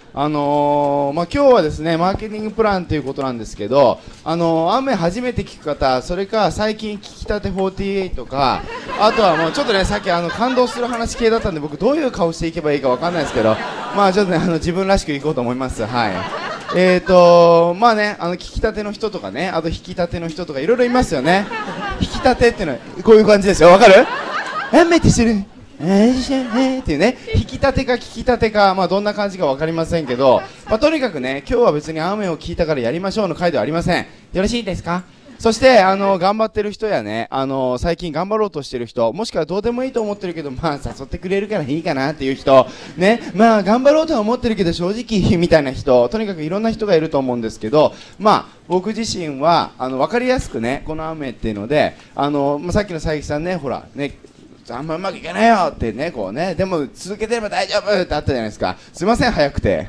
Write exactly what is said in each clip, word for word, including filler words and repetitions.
あのー、まあ、今日はですね、マーケティングプランということなんですけど、あのー、雨初めて聞く方、それか最近聞きたてよんじゅうはちとか、あとはもうちょっとね、さっきあの感動する話系だったんで、僕どういう顔していけばいいかわかんないですけど、まあちょっとね、あの自分らしくいこうと思います。はい。えーとー、まあね、あの聞きたての人とかね、あと引きたての人とかいろいろいますよね。引きたてっていうのはこういう感じですよ。わかる？雨ってしてる。えーっていうね、引き立てか聞き立てか、まあどんな感じか分かりませんけど、まあ、とにかくね、今日は別に雨を聞いたからやりましょうの回ではありません。よろしいですか？そしてあの頑張ってる人やね、あの最近頑張ろうとしてる人、もしくはどうでもいいと思ってるけど、まあ誘ってくれるからいいかなっていう人ね、まあ頑張ろうとは思ってるけど正直みたいな人、とにかくいろんな人がいると思うんですけど、まあ僕自身はあの分かりやすくね、この雨っていうので、あの、まあ、さっきの佐伯さんね、ほらね、あんまうまくいかないよってね、こうね、でも続けてれば大丈夫ってあったじゃないですか。すいません、早くて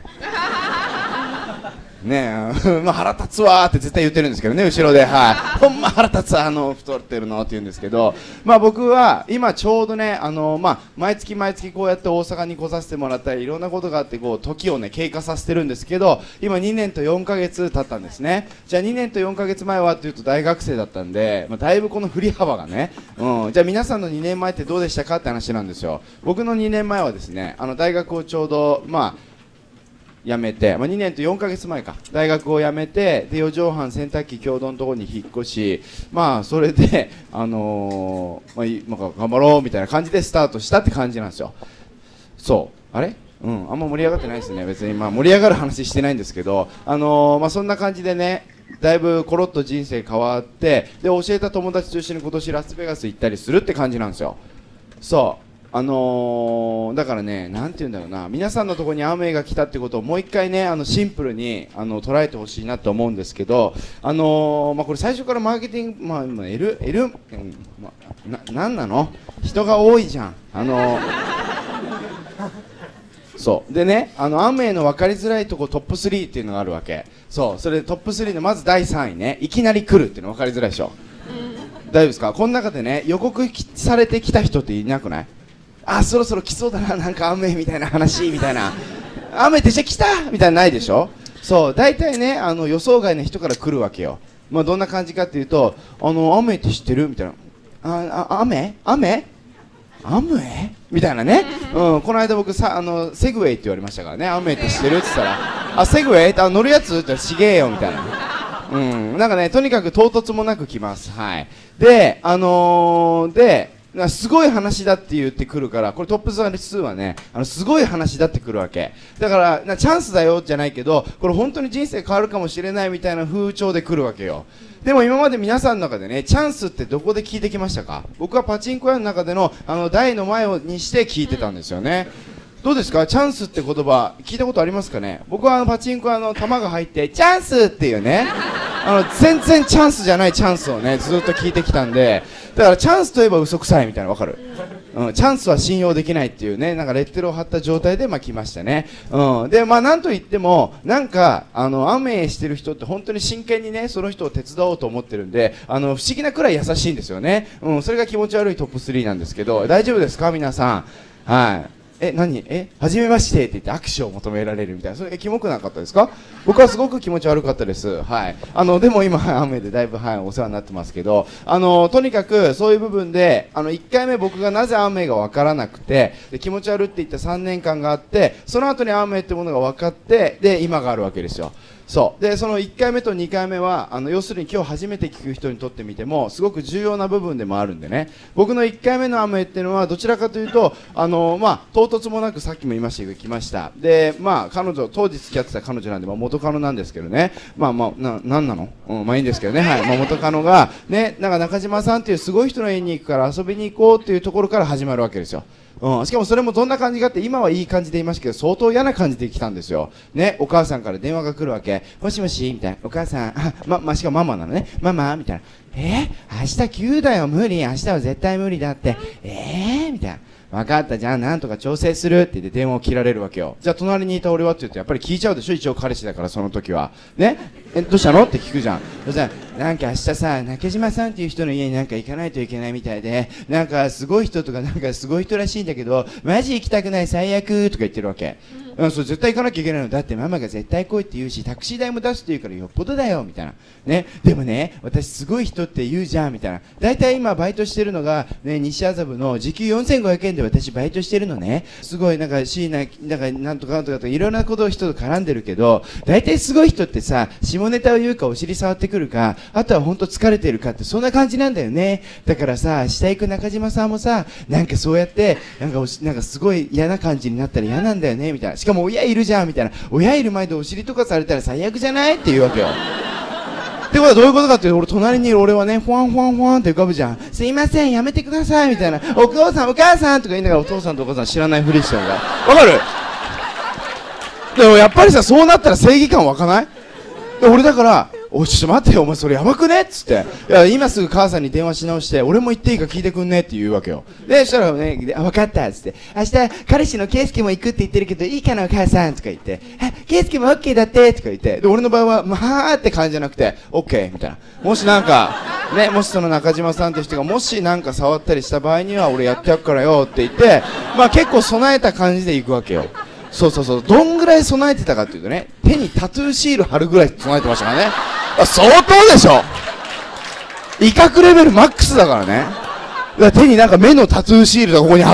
ねえ、まあ腹立つわーって絶対言ってるんですけどね、後ろで、はい、ほんま腹立つわ、あの太ってるのって言うんですけど、まあ僕は今ちょうどね、あのまあ毎月毎月こうやって大阪に来させてもらったりいろんなことがあって、こう時をね経過させてるんですけど、今にねんとよんかげつ経ったんですね。じゃあにねんとよんかげつまえはっていうと大学生だったんで、まあ、だいぶこの振り幅がね、うん、じゃあ皆さんのにねんまえってどうでしたかって話なんですよ。僕のにねんまえはですね、あの大学をちょうどまあ辞めて、まあ、にねんとよんかげつまえか、大学を辞めて、でよじょうはん洗濯機共同のところに引っ越し、まあそれで、あのーまあ、まあ、頑張ろうみたいな感じでスタートしたって感じなんですよ。そうあれうん、あんま盛り上がってないですね。別にまあ盛り上がる話してないんですけど、あのー、まあそんな感じでね、だいぶコロッと人生変わって、で教えた友達と一緒に今年ラスベガス行ったりするって感じなんですよ。そうあのー、だからね、なんて言うんだろうな、皆さんのところに雨が来たってことをもう一回ね、あのシンプルにあの捉えてほしいなと思うんですけど、あのー、まあこれ最初からマーケティング、まあ今 L L、うんまあ、ななんなの？人が多いじゃん。あのーそうでね、あの雨の分かりづらいとこトップスリーっていうのがあるわけ。そう、それでトップスリーのまずだいさんいね、いきなり来るっていうの分かりづらいでしょ。大丈夫ですか？この中でね、予告されてきた人っていなくない？あ、そろそろ来そうだな、なんか雨みたいな話みたいな、雨ってじゃ来たみたいなのないでしょ。そう大体ね、あの予想外の人から来るわけよ。まあどんな感じかっていうと、あの雨って知ってるみたいな、ああ雨雨雨みたいなね、うん、この間僕さ、あのセグウェイって言われましたからね、雨って知ってるって言ったら、あ、セグウェイってあ乗るやつって言ったらちげえよみたいな、うん、なんかね、とにかく唐突もなく来ます。はい。で、あのー、ですごい話だって言ってくるから、これトップ数はね、あのすごい話だってくるわけだから、なチャンスだよじゃないけど、これ本当に人生変わるかもしれないみたいな風潮で来るわけよ。でも今まで皆さんの中でね、チャンスってどこで聞いてきましたか？僕はパチンコ屋の中でのあの台の前をにして聞いてたんですよね。どうですか？チャンスって言葉聞いたことありますかね？僕はあのパチンコ屋の玉が入ってチャンスっていうね、あの全然チャンスじゃないチャンスをねずっと聞いてきたんで、だからチャンスといえば嘘くさいみたいなの分かる？うん、チャンスは信用できないっていうね、なんかレッテルを貼った状態でまあ来ましたね。うん、でまあなんといってもなんかあの雨してる人って本当に真剣にねその人を手伝おうと思ってるんで、あの不思議なくらい優しいんですよね。うん、それが気持ち悪いトップスリーなんですけど、大丈夫ですか皆さん？はい。え、何え、はじめましてって言って握手を求められるみたいな、それキモくなかったですか？僕はすごく気持ち悪かったです。はい。あの、でも今、はい、雨でだいぶ、はい、お世話になってますけど、あの、とにかくそういう部分で、あの、いっかいめ僕がなぜ雨がわからなくて、で、気持ち悪いって言ったさんねんかんがあって、その後に雨ってものが分かって、で、今があるわけですよ。そうでそのいっかいめとにかいめはあの要するに今日初めて聞く人にとってみてもすごく重要な部分でもあるんでね、僕のいっかいめの雨っていうのはどちらかというとあの、まあ、唐突もなくさっきも言いましたけど来ました。で、まあ、彼女当時付き合ってた彼女なんで、まあ、元カノなんですけどね、まあまあななんなの、うん、まあいいんですけどね、はい、まあ、元カノがねなんか中島さんっていうすごい人の家に行くから遊びに行こうっていうところから始まるわけですよ。うん、しかもそれもどんな感じかって、今はいい感じで言いましたけど相当嫌な感じで来たんですよ、ね、お母さんから電話が来るわけ。もしもしみたいな、お母さん、あ、ま、ま、しかもママなのね、ママみたいな、えー、明日急だよ、無理、明日は絶対無理だって、えーみたいな、分かった、じゃあなんとか調整するって言って電話を切られるわけよ。じゃあ隣にいた俺はって言うとやっぱり聞いちゃうでしょ、一応彼氏だからその時はね。え、どうしたのって聞くじゃん。そしたらなんか明日さ中島さんっていう人の家になんか行かないといけないみたいで、なんかすごい人とかなんかすごい人らしいんだけどマジ行きたくない最悪とか言ってるわけ。 うん、そう絶対行かなきゃいけないの。だってママが絶対来いって言うし、タクシー代も出すって言うからよっぽどだよみたいなね。でもね、私すごい人って言うじゃんみたいな。だいたい今バイトしてるのがね、西麻布の時給よんせんごひゃくえんで私バイトしてるのね。すごいなんか椎名なんかなんとかなんとかとかいろんなことを人と絡んでるけど、だいたいすごい人ってさ、下ネタを言うかお尻触ってくるか、あとは本当疲れてるかってそんな感じなんだよね。だからさ、下行く中島さんもさ、なんかそうやってなんかおしなんかすごい嫌な感じになったら嫌なんだよねみたいな。しかも親いるじゃんみたいな。親いる前でお尻とかされたら最悪じゃないって言うわけよ。ってことはどういうことかっていうと、俺隣にいる俺はね、フワンフワンフワンって浮かぶじゃん。すいませんやめてくださいみたいな。お父さんお母さんとか言いながらお父さんとお母さん知らないふりしてるんだ。わかる？でもやっぱりさ、そうなったら正義感湧かない？で俺だからおいちょっと待ってよお前それやばくねっつって、いや今すぐ母さんに電話し直して俺も行っていいか聞いてくんねって言うわけよ。でそしたらね、あ分かったっつって、明日彼氏の圭介も行くって言ってるけどいいかなお母さんとか言って、あ圭介も OK だってとか言って、で俺の場合はまあって感じじゃなくて OK みたいな。もしなんかね、もしその中島さんって人がもしなんか触ったりした場合には俺やってやっからよって言って、まあ結構備えた感じで行くわけよ。そうそうそう、どんぐらい備えてたかっていうとね、手にタトゥーシール貼るぐらい備えてましたからね。あ、相当でしょ。威嚇レベルマックスだからね。だから手になんか目のタトゥーシールがここに貼って、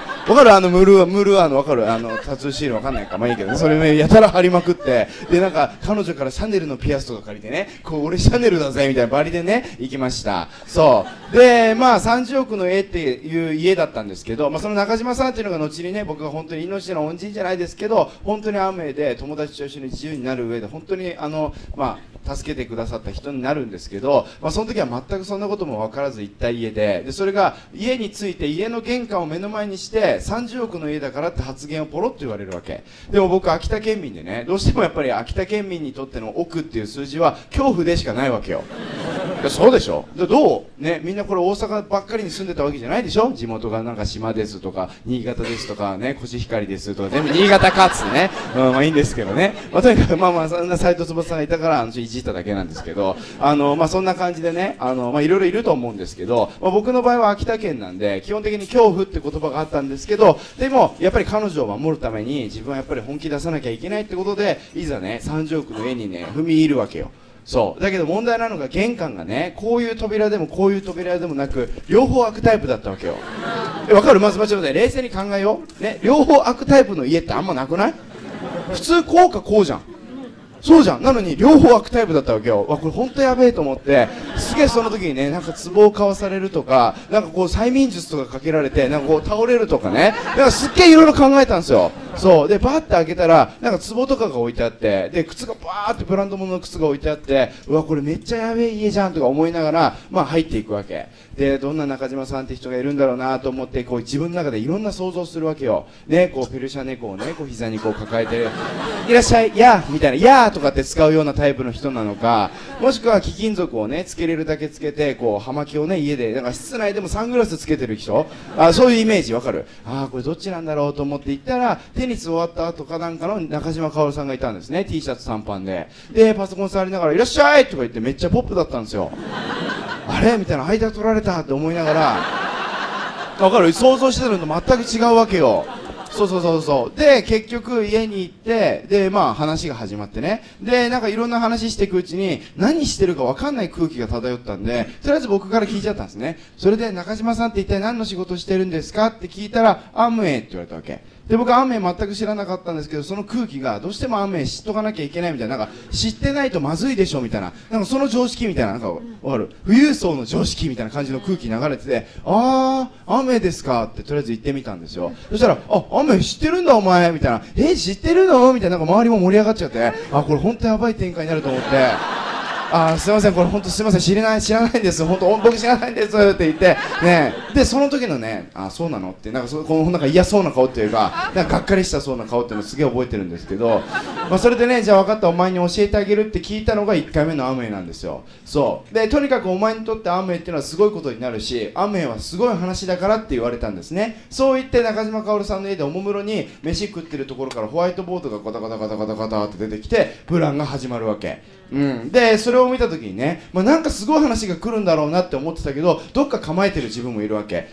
わかる？あのムルームルーアのわかる？あのタトゥーシールわかんないか、まあいいけどね、それねやたら貼りまくって、でなんか彼女からシャネルのピアスとか借りてね、こう俺シャネルだぜみたいなバリでね行きました。そうでまあさんじゅうおくの家っていう家だったんですけど、まあその中島さんっていうのが後にね、僕が本当に命の恩人じゃないですけど、本当にアメで友達と一緒に自由になる上で本当にあのまあ助けてくださった人になるんですけど、まあ、その時は全くそんなことも分からず行った家で、でそれが家に着いて家の玄関を目の前にしてさんじゅうおくの家だからって発言をポロッと言われるわけで、も僕秋田県民でね、どうしてもやっぱり秋田県民にとっての億っていう数字は恐怖でしかないわけよ。いやそうでしょ。でどうね、みんなこれ大阪ばっかりに住んでたわけじゃないでしょ。地元がなんか島ですとか新潟ですとかね、コシヒカリですとか全部新潟かっつってね、うん、まあいいんですけどね、まあ、とにかくまあまあそんな斎藤翼さんがいたからあのいじっただけなんですけど、あのまあそんな感じでね、あのまあいろいろいると思うんですけど、まあ、僕の場合は秋田県なんで基本的に恐怖って言葉があったんですけど、でもやっぱり彼女を守るために自分はやっぱり本気出さなきゃいけないってことで、いざねさんじゅうおくの家にね踏み入るわけよ。そうだけど問題なのが玄関がね、こういう扉でもこういう扉でもなく両方開くタイプだったわけよ。え分かる？まずまずまず冷静に考えようね。両方開くタイプの家ってあんまなくない？普通こうかこうじゃん。そうじゃん。なのに両方開くタイプだったわけよ。わこれ本当やべえと思って、すげえその時にね、なんか壺を買わされるとか、なんかこう催眠術とかかけられてなんかこう倒れるとかね、なんかすっげえいろいろ考えたんですよ。そうでバーって開けたらなんか壺とかが置いてあって、で靴がバーってブランド物の靴が置いてあって、うわこれめっちゃやべえ家じゃんとか思いながらまあ入っていくわけで、どんな中島さんって人がいるんだろうなと思って、こう自分の中でいろんな想像するわけよね。こうペルシャ猫をねこう膝にこう抱えていらっしゃいやーみたいな、やーとかって使うようなタイプの人なのか、もしくは貴金属をねつけれるだけつけて、こう葉巻をね家でなんか室内でもサングラスつけてる人、あそういうイメージわかる？ああこれどっちなんだろうと思って行ったら、テニス終わった後かなんかの中島かおるさんがいたんですね。 T シャツ短パンで、でパソコン触りながらいらっしゃいとか言ってめっちゃポップだったんですよ。あれみたいな、間取られたって思いながら、わかる？想像してたのと全く違うわけよ。そうそうそうそう。で結局家に行って、でまあ話が始まってね、でなんかいろんな話していくうちに何してるか分かんない空気が漂ったんで、とりあえず僕から聞いちゃったんですね。それで中島さんって一体何の仕事してるんですかって聞いたら、アムウェイって言われたわけで、僕はアムウェイ全く知らなかったんですけど、その空気がどうしてもアムウェイ知っとかなきゃいけないみたいな、なんか知ってないとまずいでしょみたいな、なんかその常識みたいな、なんかわかる？富裕層の常識みたいな感じの空気流れてて、あーアムウェイですかってとりあえず言ってみたんですよ。そしたら、あアムウェイ知ってるんだお前みたいな、え知ってるのみたいな、なんか周りも盛り上がっちゃって、あこれ本当やばい展開になると思って、あすいませんこれ本当すいません知らない知らないんです本当僕知らないんですって言ってね、でその時のね、あそうなのってなんかそこのなんか嫌そうな顔っていうか、なんかがっかりしたそうな顔っていうのをすげえ覚えてるんですけど、まあそれでね、じゃあ分かったお前に教えてあげるって聞いたのがいっかいめのアムウェイなんですよ。そうでとにかくお前にとってアムウェイっていうのはすごいことになるし、アムウェイはすごい話だからって言われたんですね。そう言って中島かおるさんの家でおもむろに飯食ってるところからホワイトボードがガタガタガタガタガタって出てきてプランが始まるわけ。うん、でそれを見た時にね、まあ、なんかすごい話が来るんだろうなって思ってたけど、どっか構えてる自分もいるわけ。絶対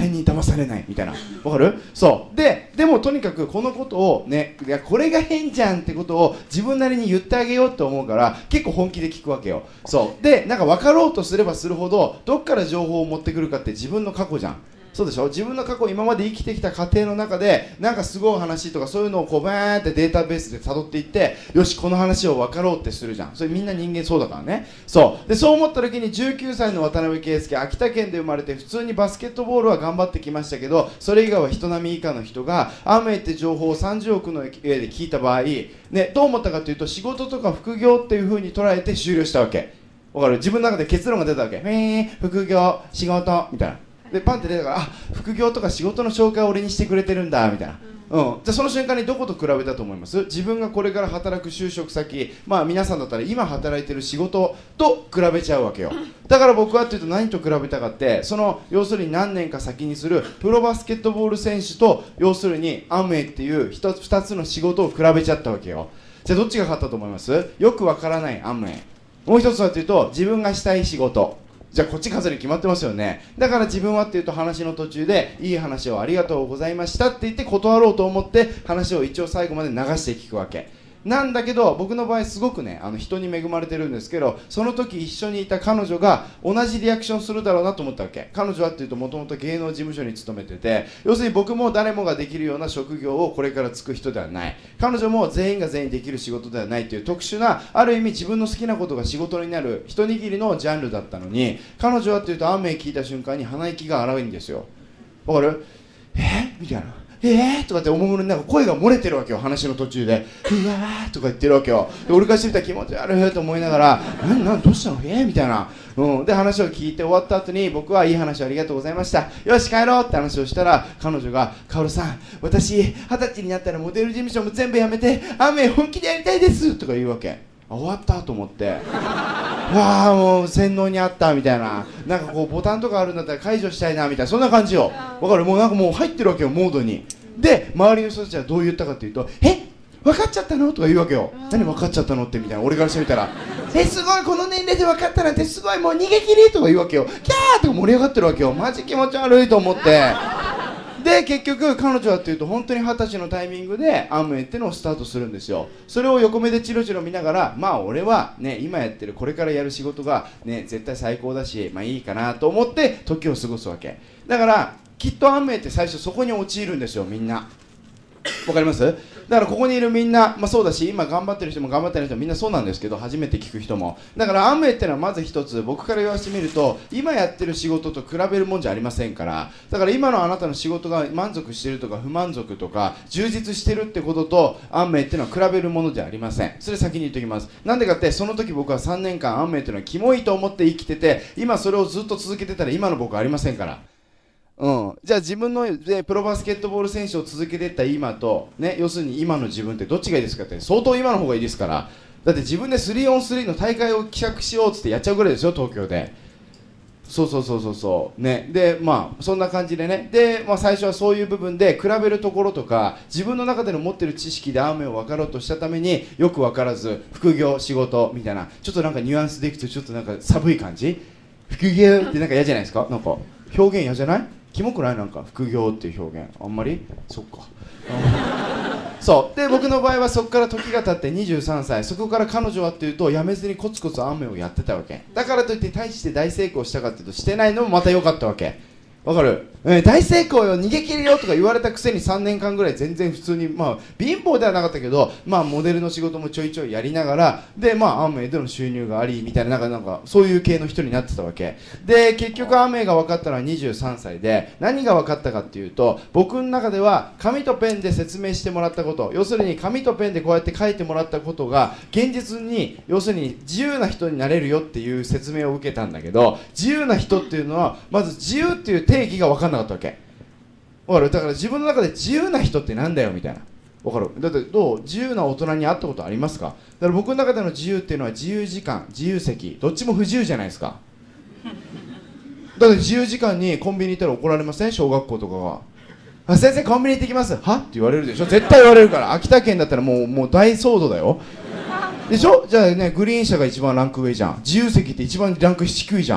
対に騙されないみたいな、わかる？そうで、でもとにかくこのことをね、いやこれが変じゃんってことを自分なりに言ってあげようと思うから結構本気で聞くわけよ。そうで、なんか分かろうとすればするほどどっから情報を持ってくるかって自分の過去じゃん。そうでしょ。自分の過去、今まで生きてきた過程の中でなんかすごい話とかそういうのをこうバーンってデータベースで辿っていって、よしこの話を分かろうってするじゃん。それみんな人間そうだからね。そうで、そう思った時にじゅうきゅうさいの渡辺圭介、秋田県で生まれて普通にバスケットボールは頑張ってきましたけど、それ以外は人並み以下の人がアメって情報をさんじゅうおくの上で聞いた場合、ね、どう思ったかというと、仕事とか副業っていう風に捉えて終了したわけ。わかる？自分の中で結論が出たわけ。へー、副業、仕事みたいな。でパンって出たから、あ、副業とか仕事の紹介を俺にしてくれてるんだみたいな、うん、じゃあその瞬間にどこと比べたと思います？自分がこれから働く就職先、まあ皆さんだったら今働いてる仕事と比べちゃうわけよ。だから僕はっていうと何と比べたかって、その要するに何年か先にするプロバスケットボール選手と、要するにアムウェイっていうふたつの仕事を比べちゃったわけよ。じゃあどっちが勝ったと思います？よくわからないアムウェイ、もう一つはというと自分がしたい仕事。じゃあこっち勝つに決まってますよね。だから自分はっていうと、話の途中でいい話をありがとうございましたって言って断ろうと思って話を一応最後まで流して聞くわけなんだけど、僕の場合すごくね、あの人に恵まれてるんですけど、その時一緒にいた彼女が同じリアクションするだろうなと思ったわけ。彼女はっていうともともと芸能事務所に勤めてて、要するに僕も誰もができるような職業をこれから就く人ではない、彼女も全員が全員できる仕事ではないという特殊な、ある意味自分の好きなことが仕事になる一握りのジャンルだったのに、彼女はっていうと雨聞いた瞬間に鼻息が荒いんですよ。わかる？えみたいな、えーとかっておもむろになんか声が漏れてるわけよ、話の途中で。うわーとか言ってるわけよ。で俺からしてみたら気持ち悪いと思いながら、何何どうしたのえーみたいな、うん、で話を聞いて終わった後に、僕はいい話ありがとうございました、よし帰ろうって話をしたら、彼女が、カオルさん、私二十歳になったらモデル事務所も全部やめて雨本気でやりたいですとか言うわけ。終わったと思って、わあもう洗脳にあったみたいな、なんかこうボタンとかあるんだったら解除したいなみたいな、そんな感じよ。わかる？もうなんかもう入ってるわけよ、モードに。で周りの人たちはどう言ったかっていうと、え分かっちゃったのとか言うわけよ。何分かっちゃったのってみたいな、俺からしてみたら、えすごいこの年齢で分かったなんてすごい、もう逃げ切りとか言うわけよ。キャーとか盛り上がってるわけよ。マジ気持ち悪いと思って。で結局彼女はっていうと、本当に二十歳のタイミングでアムウェイってのをスタートするんですよ。それを横目でチロチロ見ながら、まあ俺はね今やってるこれからやる仕事がね絶対最高だし、まあいいかなと思って時を過ごすわけだから、きっとアムウェイって最初そこに陥るんですよ、みんな。わかります？だからここにいるみんな、まあ、そうだし、今頑張ってる人も頑張ってない人もみんなそうなんですけど、初めて聞く人も。だからアムウェイってのはまず一つ、僕から言わせてみると、今やってる仕事と比べるもんじゃありませんから。だから今のあなたの仕事が満足してるとか不満足とか充実してるってことと、アムウェイってのは比べるものじゃありません。それ先に言っておきます。なんでかって、その時僕はさんねんかんアムウェイってのはキモいと思って生きてて、今それをずっと続けてたら今の僕はありませんから。うん、じゃあ自分のでプロバスケットボール選手を続けていった今と、ね、要するに今の自分ってどっちがいいですかって、相当今の方がいいですから。だって自分で スリーオンスリー の大会を企画しようっつってやっちゃうぐらいですよ、東京で。そうそうそうそうそうね。でまあそんな感じでね、で、まあ、最初はそういう部分で比べるところとか、自分の中での持ってる知識でアーメンを分かろうとしたためによく分からず、副業仕事みたいな、ちょっとなんかニュアンスでいくとちょっとなんか寒い感じ、副業ってなんか嫌じゃないですか、なんか表現嫌じゃない？キモくない？なんか副業っていう表現あんまり。そっかそうで、僕の場合はそこから時が経ってにじゅうさんさい、そこから彼女はっていうとやめずにコツコツ雨をやってたわけだからといって大して大成功したかっていうとしてないのもまた良かったわけ。わかる？えー、大成功よ逃げ切るよとか言われたくせにさんねんかんぐらい全然普通に、まあ貧乏ではなかったけど、まあモデルの仕事もちょいちょいやりながら、でまあアーメイでの収入がありみたいな、なんかなんかそういう系の人になってたわけで、結局アーメイが分かったのはにじゅうさんさいで、何が分かったかっていうと、僕の中では紙とペンで説明してもらったこと、要するに紙とペンでこうやって書いてもらったことが現実に、要するに自由な人になれるよっていう説明を受けたんだけど、自由な人っていうのはまず自由っていう定義が分かんなかったわけ。わかる？だから自分の中で自由な人ってなんだよみたいな。わかる？だってどう？自由な大人に会ったことありますか？だから僕の中での自由っていうのは自由時間、自由席、どっちも不自由じゃないですか。だって自由時間にコンビニ行ったら怒られません？小学校とかは。あ、先生コンビニ行ってきます。はって言われるでしょ。絶対言われるから。秋田県だったらもう、もう大騒動だよ。でしょ。じゃあね、グリーン車が一番ランク上じゃん。自由席って一番ランク低いじゃん。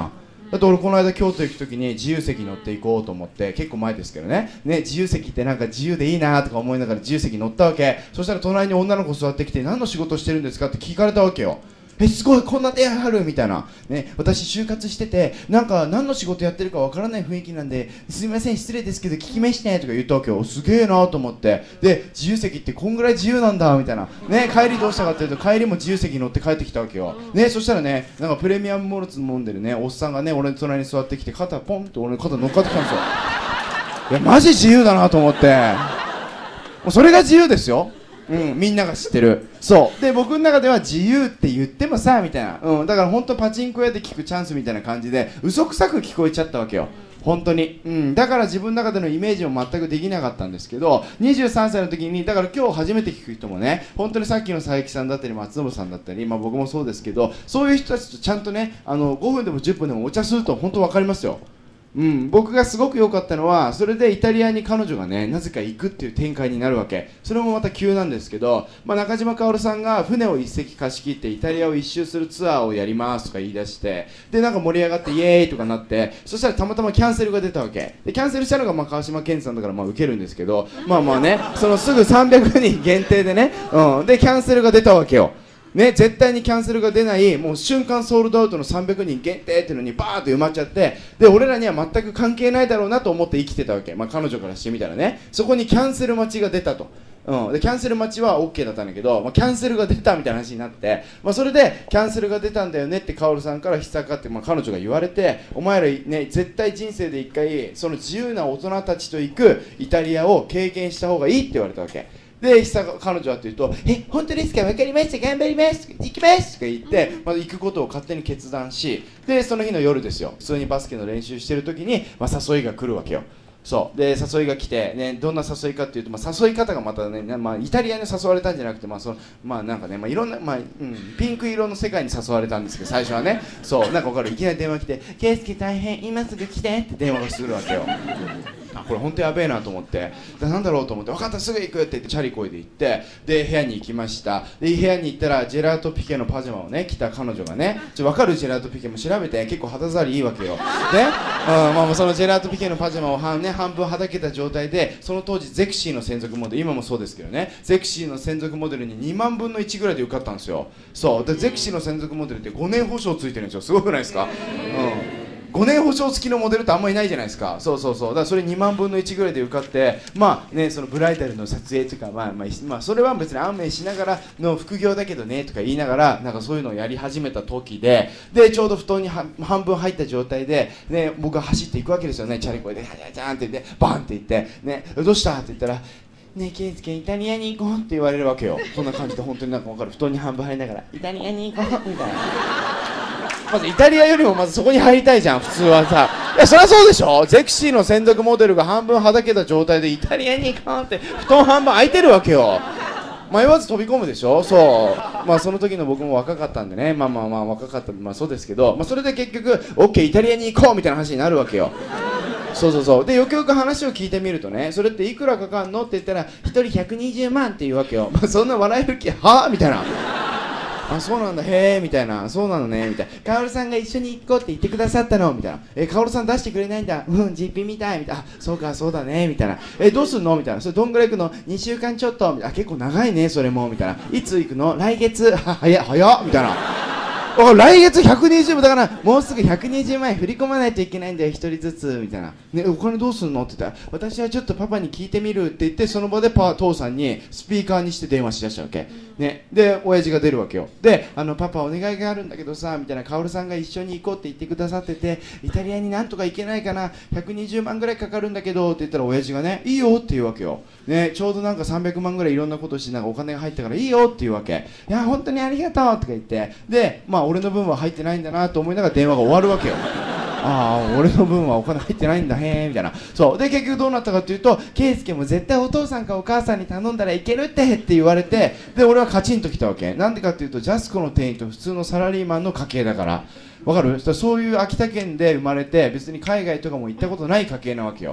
だって俺この間京都行く時に自由席乗って行こうと思って、結構前ですけどね、ね、自由席ってなんか自由でいいなとか思いながら自由席乗ったわけ。そしたら隣に女の子座ってきて、何の仕事してるんですかって聞かれたわけよ。え、すごい、こんな出会いあるみたいな、ね、私就活してて、なんか何の仕事やってるかわからない雰囲気なんで、すみません失礼ですけど聞きましてとか言ったわけよ。すげえなと思って、で自由席ってこんぐらい自由なんだみたいな、ね、帰りどうしたかっていうと、帰りも自由席乗って帰ってきたわけよ、ね、そしたらね、なんかプレミアムモルツ飲んでるねおっさんがね、俺の隣に座ってきて、肩ポンって俺の肩乗っかってきたんですよ。いやマジ自由だなと思って、もうそれが自由ですよ。うん、みんなが知ってる。そうで、僕の中では自由って言ってもさみたいな、うん、だから本当パチンコ屋で聞くチャンスみたいな感じで嘘くさく聞こえちゃったわけよ、本当に、うん、だから自分の中でのイメージも全くできなかったんですけど、にじゅうさんさいの時に、だから今日初めて聞く人もね、本当にさっきの佐伯さんだったり松信さんだったり、まあ、僕もそうですけど、そういう人たちとちゃんとね、あのごふんでもじゅっぷんでもお茶すると本当分かりますよ。うん、僕がすごく良かったのは、それでイタリアに彼女がね、なぜか行くっていう展開になるわけ。それもまた急なんですけど、まあ、中島薫さんが船を一隻貸し切ってイタリアを一周するツアーをやりますとか言い出して、でなんか盛り上がってイエーイとかなって、そしたらたまたまキャンセルが出たわけで、キャンセルしたのがまあ川島健さんだからまあ受けるんですけど、まあまあね、そのすぐさんびゃくにん限定でね、うん、でキャンセルが出たわけよね、絶対にキャンセルが出ない、もう瞬間ソールドアウトのさんびゃくにん限定っていうのにバーッと埋まっちゃって、で俺らには全く関係ないだろうなと思って生きてたわけ、まあ、彼女からしてみたらね。そこにキャンセル待ちが出たと、うん、でキャンセル待ちは OK だったんだけど、まあ、キャンセルが出たみたいな話になって、まあ、それでキャンセルが出たんだよねって薫さんから引っかかって、まあ、彼女が言われて、お前らね絶対人生で一回その自由な大人たちと行くイタリアを経験した方がいいって言われたわけで、彼女はというと、え、本当ですか、分かりました、頑張ります、行きますとか言って、まあ、行くことを勝手に決断し、でその日の夜ですよ、普通にバスケの練習してる時に、まあ、誘いが来るわけよ。そうで誘いが来て、ね、どんな誘いかっていうと、まあ、誘い方がまたね、まあ、イタリアに誘われたんじゃなくて、まあそのまあなんかね、まあ、いろんな、まあうん、ピンク色の世界に誘われたんですけど、最初はね、そうなんか分かる、いきなり電話来て「ケイスケ大変、今すぐ来て」って電話がするわけよ。あ、これ本当やべえなと思って、でなんだろうと思って、分かった、すぐ行くって言ってチャリこいで行って、で部屋に行きました。で部屋に行ったらジェラートピケのパジャマをね着た彼女がね、ちょ分かる、ジェラートピケも調べて、結構肌触りいいわけよ。で、うん、まあ、そのジェラートピケのパジャマを半、ね、半分はだけた状態で、その当時ゼクシーの専属モデル、今もそうですけどね、ゼクシーの専属モデルににまんぶんのいちぐらいで受かったんですよ。そうでゼクシーの専属モデルってごねん保証ついてるんですよ。すごくないですか？うんごねん保証付きのモデルってあんまりいないじゃないですか。そうそうそう、だからそれにまんぶんのいちぐらいで受かって、まあね、そのブライダルの撮影とか、まあまあ、まあ、それは別に安命しながらの副業だけどねとか言いながら、なんかそういうのをやり始めた時で、でちょうど布団には半分入った状態で、ね、僕が走っていくわけですよね、チャリコでジャジャンって言ってバンって言って、ね、どうしたって言ったら、ねえケイスケイタリアに行こうって言われるわけよ。こんな感じで本当になんか分かる、布団に半分入りながらイタリアに行こうみたいな。まずイタリアよりもまずそこに入りたいじゃん普通はさ。いやそりゃそうでしょ、ゼクシーの専属モデルが半分はだけた状態でイタリアに行こうって布団半分空いてるわけよ。迷わず飛び込むでしょ。そうまあその時の僕も若かったんでね、まあまあまあ若かった、まあそうですけど、まあ、それで結局 OK イタリアに行こうみたいな話になるわけよ。そうそうそう、でよくよく話を聞いてみるとね、それっていくらかかんのって言ったらひとりひゃくにじゅうまんっていうわけよ。まあ、そんな笑える気はぁみたいな。あ、そうなんだ、へえみたいな、そうなのねみたいな、薫さんが一緒に行こうって言ってくださったのみたいな、え、薫さん出してくれないんだ、うん、実費みたいみたいな、あ、そうかそうだねみたいな、え、どうすんのみたいな、それどんぐらい行くの、にしゅうかんちょっとみたいな、あ、結構長いねそれもみたいな、いつ行くの、来月、は、早っ早っみたいな。お来月ひゃくにじゅうまんだから、もうすぐひゃくにじゅうまんえん振り込まないといけないんだよ、ひとりずつみたいな、ね、お金どうすんのって言ったら、私はちょっとパパに聞いてみるって言って、その場でパ父さんにスピーカーにして電話しだしたわけ、ね、で親父が出るわけよ。で、あのパパお願いがあるんだけどさみたいな、薫さんが一緒に行こうって言ってくださってて、イタリアになんとか行けないかな、ひゃくにじゅうまんぐらいかかるんだけどって言ったら、親父がね、いいよって言うわけよ、ね、ちょうどなんかさんびゃくまんぐらいいろんなことして、なんかお金が入ったからいいよって言うわけ。いや本当にありがとうとか言って、でまあ俺の分は入ってないんだなと思いながら電話が終わるわけよ。ああ俺の分はお金入ってないんだ、へえみたいな。そうで結局どうなったかというと、圭介も絶対お父さんかお母さんに頼んだらいけるってって言われて、で俺はカチンときたわけ。なんでかっていうと、ジャスコの店員と普通のサラリーマンの家系だから。わかる？そういう秋田県で生まれて、別に海外とかも行ったことない家系なわけよ。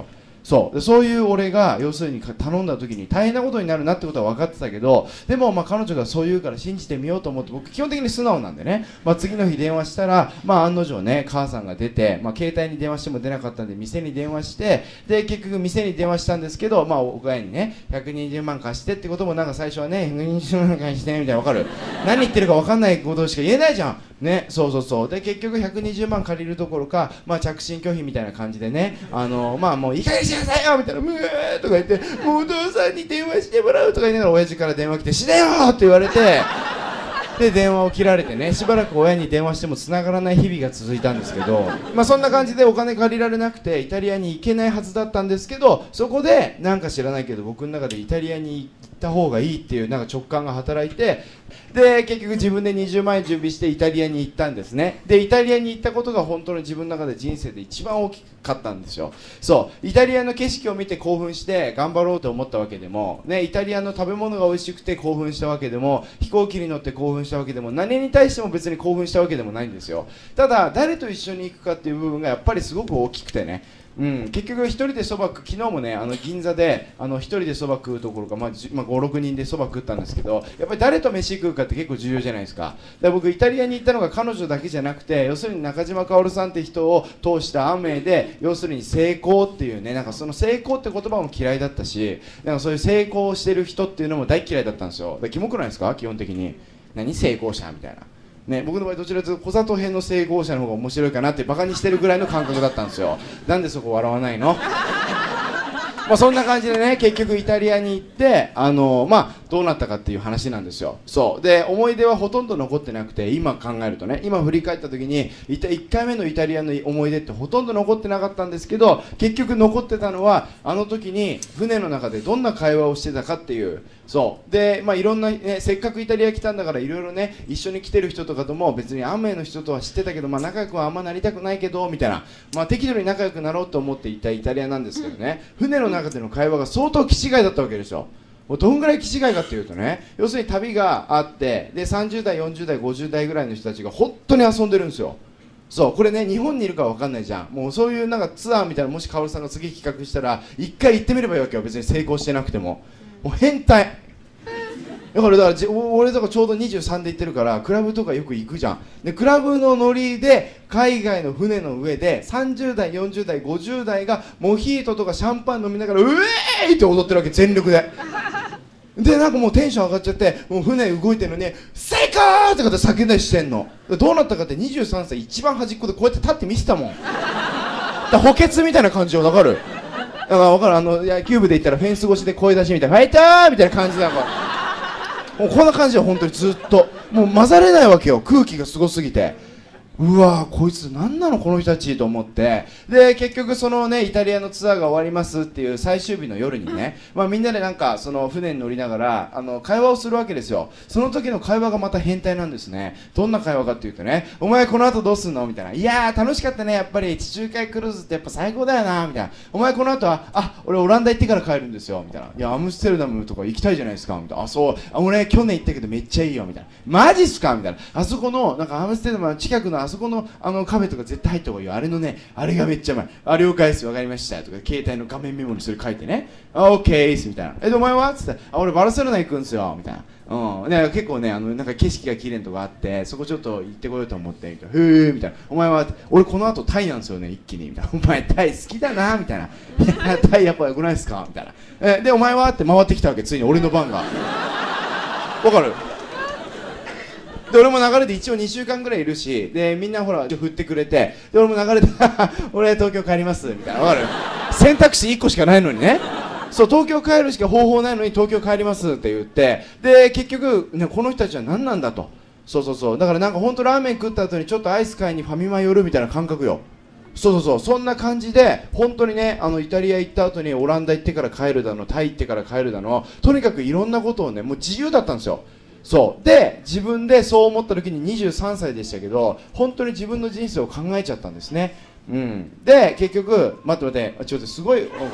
そうでそういう俺が要するに頼んだ時に大変なことになるなってことは分かってたけど、でもまあ彼女がそう言うから信じてみようと思って、僕基本的に素直なんでね、まあ、次の日電話したら、まあ、案の定ね母さんが出て、まあ、携帯に電話しても出なかったんで店に電話して、で結局店に電話したんですけど、まあ、お親にねひゃくにじゅうまん貸してってこともなんか最初はねひゃくにじゅうまん貸してみたいな、分かる何言ってるか分かんないことしか言えないじゃんね。そうそうそうで結局ひゃくにじゅうまん借りるどころか、まあ、着信拒否みたいな感じでね、あのまあもういい加減にしなさいよみたいな、ムーとか言って、もうお父さんに電話してもらうとか言いながら親父から電話来て、死ねよって言われてで電話を切られてね、しばらく親に電話しても繋がらない日々が続いたんですけど、まあそんな感じでお金借りられなくてイタリアに行けないはずだったんですけど、そこでなんか知らないけど僕の中でイタリアに行った方がいいっていうなんか直感が働いて、で結局自分でにじゅうまんえん準備してイタリアに行ったんですね。でイタリアに行ったことが本当に自分の中で人生で一番大きかったんですよ。そうイタリアの景色を見て興奮して頑張ろうと思ったわけでも、ね、イタリアの食べ物が美味しくて興奮したわけでも、飛行機に乗って興奮したわけでも、何に対しても別に興奮したわけでもないんですよ。ただ誰と一緒に行くかっていう部分がやっぱりすごく大きくてね、うん、結局一人でそば食う、昨日もねあの銀座であの一人でそば食うところが、まあまあ、ごろくにんでそば食ったんですけど、やっぱり誰と飯食うかって結構重要じゃないですか。で僕イタリアに行ったのが彼女だけじゃなくて、要するに中島薫さんって人を通したアメで、要するに成功っていうね、なんかその成功って言葉も嫌いだったし、なんかそういう成功してる人っていうのも大嫌いだったんですよ。でキモくないですか基本的に、何成功者みたいなね、僕の場合どちらかというと小里編の成功者の方が面白いかなってバカにしてるぐらいの感覚だったんですよ。なんでそこ笑わないのまあそんな感じでね、結局イタリアに行って、あのー、まあどうなったかっていう話なんですよ。そうで思い出はほとんど残ってなくて、今考えるとね、今振り返った時にいっかいめのイタリアの思い出ってほとんど残ってなかったんですけど、結局残ってたのはあの時に船の中でどんな会話をしてたかっていう。そうでまあいろんな、ね、せっかくイタリア来たんだからいろいろね一緒に来てる人とかとも別にアメの人とは知ってたけど、まあ、仲良くはあんまなりたくないけどみたいな、まあ、適度に仲良くなろうと思っていたイタリアなんですけどね、船の中での会話が相当気違いだったわけですよ。もうどんぐらい気違いかっていうとね、要するに旅があって、でさんじゅうだいよんじゅうだいごじゅうだいぐらいの人たちが本当に遊んでるんですよ。そうこれね日本にいるか分かんないじゃん。もうそういうなんかツアーみたいな、もし薫さんが次企画したら一回行ってみればいいわけよ、別に成功してなくても。もう変態だからだから俺とかちょうどにじゅうさんで行ってるからクラブとかよく行くじゃん。でクラブのノリで海外の船の上でさんじゅうだいよんじゅうだいごじゅうだいがモヒートとかシャンパン飲みながらうえーいって踊ってるわけ、全力で。でなんかもうテンション上がっちゃって、もう船動いてるのに成功とかって叫んだりしてんの。どうなったかって、にじゅうさんさい一番端っこでこうやって立って見せたもんだ補欠みたいな感じを分かる。だから分かる、あの野球部で言ったらフェンス越しで声出しみたいな、ファイターみたいな感じなんかもうこんな感じで本当にずっともう混ざれないわけよ、空気がすごすぎて。うわーこいつ何なのこの人たちと思って、で結局そのねイタリアのツアーが終わりますっていう最終日の夜にね、まあ、みんなでなんかその船に乗りながらあの会話をするわけですよ。その時の会話がまた変態なんですね。どんな会話かっていうとね、お前この後どうすんのみたいな、いやー楽しかったね、やっぱり地中海クルーズってやっぱ最高だよなみたいな、お前この後はあ俺オランダ行ってから帰るんですよみたいな、いやアムステルダムとか行きたいじゃないですかみたいな、あそうあ俺去年行ったけどめっちゃいいよみたいな、マジっすかみたいな、あそこのなんかアムステルダムの近くのあそこのあのカフェとか絶対入った方がいいよ、あれのねあれがめっちゃうまい、あ了解です、分かりましたとか携帯の画面メモにそれ書いてね、あオッケーですみたいな、えでお前はっつってあ俺バルセロナ行くんすよみたいな、うん、ね、結構ねあのなんか景色が綺麗なとこあってそこちょっと行ってこようと思ってみたいな、へえみたいな、お前は俺この後タイなんですよね一気にみたいな、お前タイ好きだなみたいな、いやタイやっぱ良くないですかみたいな、えでお前はって回ってきたわけ、ついに俺の番がわかる。で俺も流れで一応にしゅうかんぐらいいるし、でみんなほら振ってくれて、で俺も流れで俺東京帰りますみたいな、わかる、選択肢いっこしかないのにね、そう東京帰るしか方法ないのに東京帰りますって言って、で結局、ね、この人たちは何なんだと、そうそうそう、だからなんか本当ラーメン食った後にちょっとアイス買いにファミマ寄るみたいな感覚よ。そうそうそう、そんな感じで本当にね、あのイタリア行った後にオランダ行ってから帰るだのタイ行ってから帰るだの、とにかくいろんなことをねもう自由だったんですよ。そうで自分でそう思った時ににじゅうさんさいでしたけど、本当に自分の人生を考えちゃったんですね。うん、で結局待って待って、ちょっとすごいなんか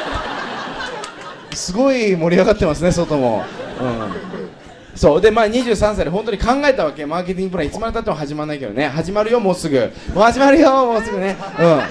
すごい盛り上がってますね外も、うん、そうでまあにじゅうさんさいで本当に考えたわけ、マーケティングプランいつまでたっても始まらないけどね、始まるよもうすぐ、もう始まるよもうすぐね、うん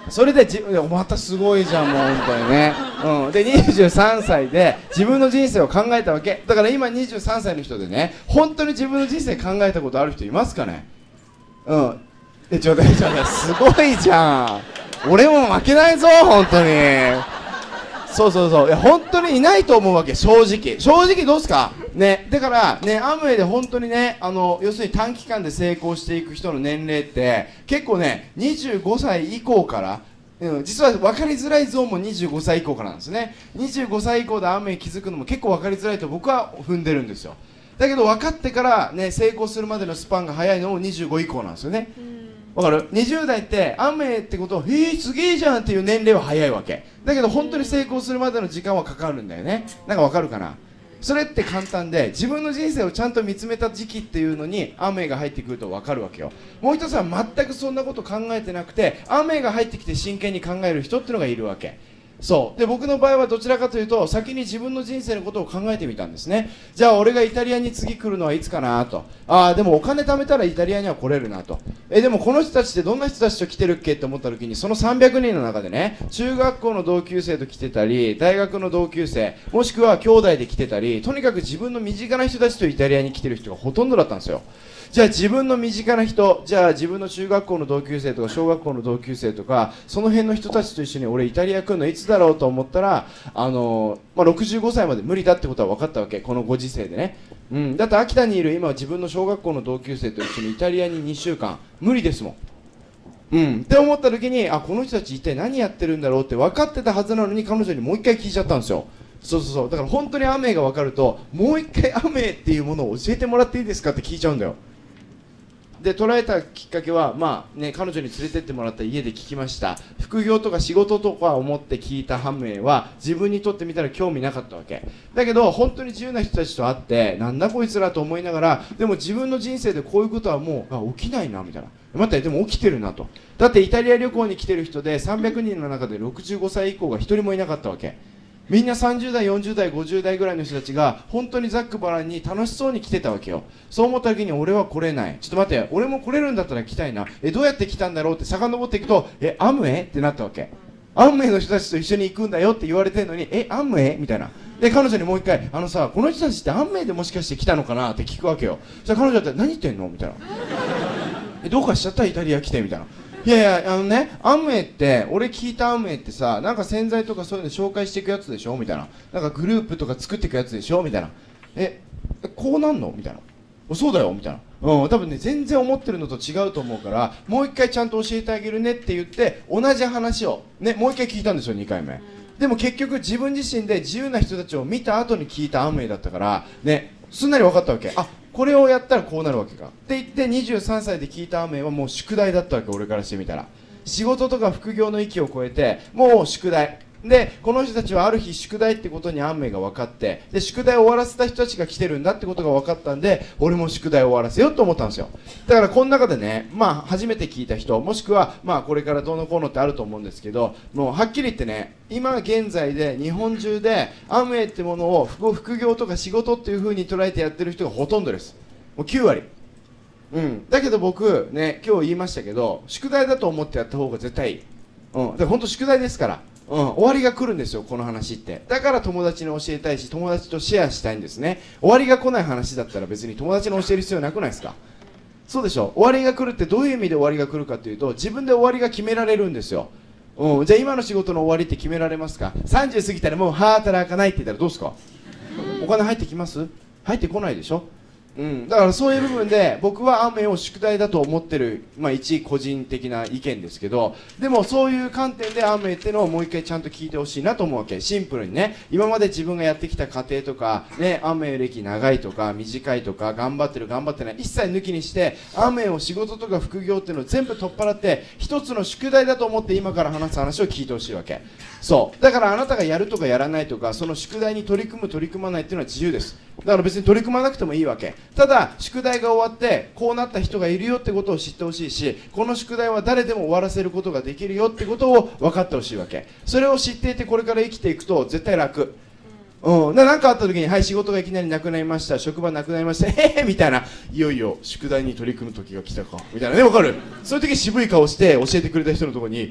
それでじまたすごいじゃんもう本当にね、うん、でにじゅうさんさいで自分の人生を考えたわけだから。今にじゅうさんさいの人でね、本当に自分の人生考えたことある人いますかね。うんえちょうだいちょうだい、すごいじゃん。俺も負けないぞ本当に。そうそうそう、いや本当にいないと思うわけ、正直正直どうすかね。だからね、アムウェイで本当にね、あの要するに短期間で成功していく人の年齢って結構ねにじゅうごさい以降から、うん、実は分かりづらいゾーンもにじゅうごさい以降からなんですね。にじゅうごさい以降でアムウェイ気づくのも結構分かりづらいと僕は踏んでるんですよ。だけど分かってからね成功するまでのスパンが早いのもにじゅうご以降なんですよね。わかる？にじゅう代ってアムウェイってことを「えー、すげえじゃん」っていう年齢は早いわけだけど、本当に成功するまでの時間はかかるんだよね。なんかわかるかな。それって簡単で、自分の人生をちゃんと見つめた時期っていうのにアムウェイが入ってくるとわかるわけよ。もう一つは全くそんなこと考えてなくて、アムウェイが入ってきて真剣に考える人っていうのがいるわけ。そうで、僕の場合はどちらかというと先に自分の人生のことを考えてみたんですね。じゃあ俺がイタリアに次来るのはいつかなと。ああでもお金貯めたらイタリアには来れるなと。えでもこの人たちってどんな人たちと来てるっけって思った時に、そのさんびゃくにんの中でね、中学校の同級生と来てたり、大学の同級生、もしくは兄弟で来てたり、とにかく自分の身近な人たちとイタリアに来てる人がほとんどだったんですよ。じゃあ自分の身近な人、じゃあ自分の中学校の同級生とか小学校の同級生とか、その辺の人たちと一緒に俺イタリア来るのいつだろうと思ったら、あのーまあ、ろくじゅうごさいまで無理だってことは分かったわけ、このご時世でね。うん、だって秋田にいる今は自分の小学校の同級生と一緒にイタリアににしゅうかん無理ですもん。うんって思った時に、あこの人たち一体何やってるんだろうって分かってたはずなのに、彼女にもう一回聞いちゃったんですよ。そうそうそう、だから本当にアムウェイが分かると、もう一回アムウェイっていうものを教えてもらっていいですかって聞いちゃうんだよ。で捉えたきっかけは、まあね、彼女に連れてってもらった家で聞きました。副業とか仕事とか思って聞いたアムウェイは自分にとってみたら興味なかったわけだけど、本当に自由な人たちと会って、なんだこいつらと思いながら、でも自分の人生でこういうことはもうあ起きないなみたいな、待ってでも起きてるなと。だってイタリア旅行に来てる人でさんびゃくにんの中でろくじゅうごさい以降がひとりもいなかったわけ。みんなさんじゅう代よんじゅう代ごじゅう代ぐらいの人たちが本当にざっくばらんに楽しそうに来てたわけよ。そう思った時に、俺は来れない、ちょっと待って、俺も来れるんだったら来たいな、えどうやって来たんだろうって遡っていくと、えアムウェイってなったわけ。アムウェイの人たちと一緒に行くんだよって言われてるのに、えアムウェイみたいな。で彼女にもう一回、あのさこの人たちってアムウェイでもしかして来たのかなって聞くわけよ。そしたら彼女だって何言ってんのみたいなえどうかしちゃったイタリア来てみたいな。いやいやあのね、アムウェイって俺聞いたアムウェイってさ、なんか洗剤とかそういうの紹介していくやつでしょみたいな、なんかグループとか作っていくやつでしょみたいな。えこうなんのみたいな。そうだよみたいな。うん、多分ね全然思ってるのと違うと思うから、もう一回ちゃんと教えてあげるねって言って同じ話をねもう一回聞いたんですよ、にかいめ。でも結局自分自身で自由な人たちを見た後に聞いたアムウェイだったからね、すんなり分かったわけ。あこれをやったらこうなるわけかって言って、にじゅうさんさいで聞いたアムウェイはもう宿題だったわけ、俺からしてみたら。仕事とか副業の域を超えてもう宿題で、この人たちはある日宿題ってことにアムウェイが分かって、で宿題を終わらせた人たちが来てるんだってことが分かったんで、俺も宿題を終わらせようと思ったんですよ。だからこの中でね、まあ初めて聞いた人、もしくはまあこれからどうのこうのってあると思うんですけど、もうはっきり言ってね、今現在で日本中でアムウェイってものを副業とか仕事っていう風に捉えてやってる人がほとんどです。もうきゅうわり。うん、だけど僕ね、今日言いましたけど、宿題だと思ってやった方が絶対いい。うん、だから本当宿題ですから、うん、終わりが来るんですよ、この話って。だから友達に教えたいし、友達とシェアしたいんですね。終わりが来ない話だったら別に友達に教える必要なくないですか。そうでしょ。終わりが来るってどういう意味で終わりが来るかというと、自分で終わりが決められるんですよ。うん、じゃあ今の仕事の終わりって決められますか。さんじゅう過ぎたらもう働かないって言ったらどうですか。お金入ってきます？入ってこないでしょ。うん、だからそういう部分で僕はアムウェイを宿題だと思ってる、まあ、一個人的な意見ですけど、でもそういう観点でアムウェイってのをもう一回ちゃんと聞いてほしいなと思うわけ。シンプルにね、今まで自分がやってきた過程とか、ね、アムウェイ歴長いとか短いとか、頑張ってる頑張ってない一切抜きにして、アムウェイを仕事とか副業っていうのを全部取っ払って一つの宿題だと思って今から話す話を聞いてほしいわけ。そうだからあなたがやるとかやらないとか、その宿題に取り組む取り組まないっていうのは自由です。だから別に取り組まなくてもいいわけ。ただ宿題が終わってこうなった人がいるよってことを知ってほしいし、この宿題は誰でも終わらせることができるよってことを分かってほしいわけ。それを知っていてこれから生きていくと絶対楽。うん、何かあった時に、はい、仕事がいきなりなくなりました、職場なくなりました、へへみたいな、いよいよ宿題に取り組む時が来たかみたいなね、分かる。そういう時渋い顔して教えてくれた人のところに、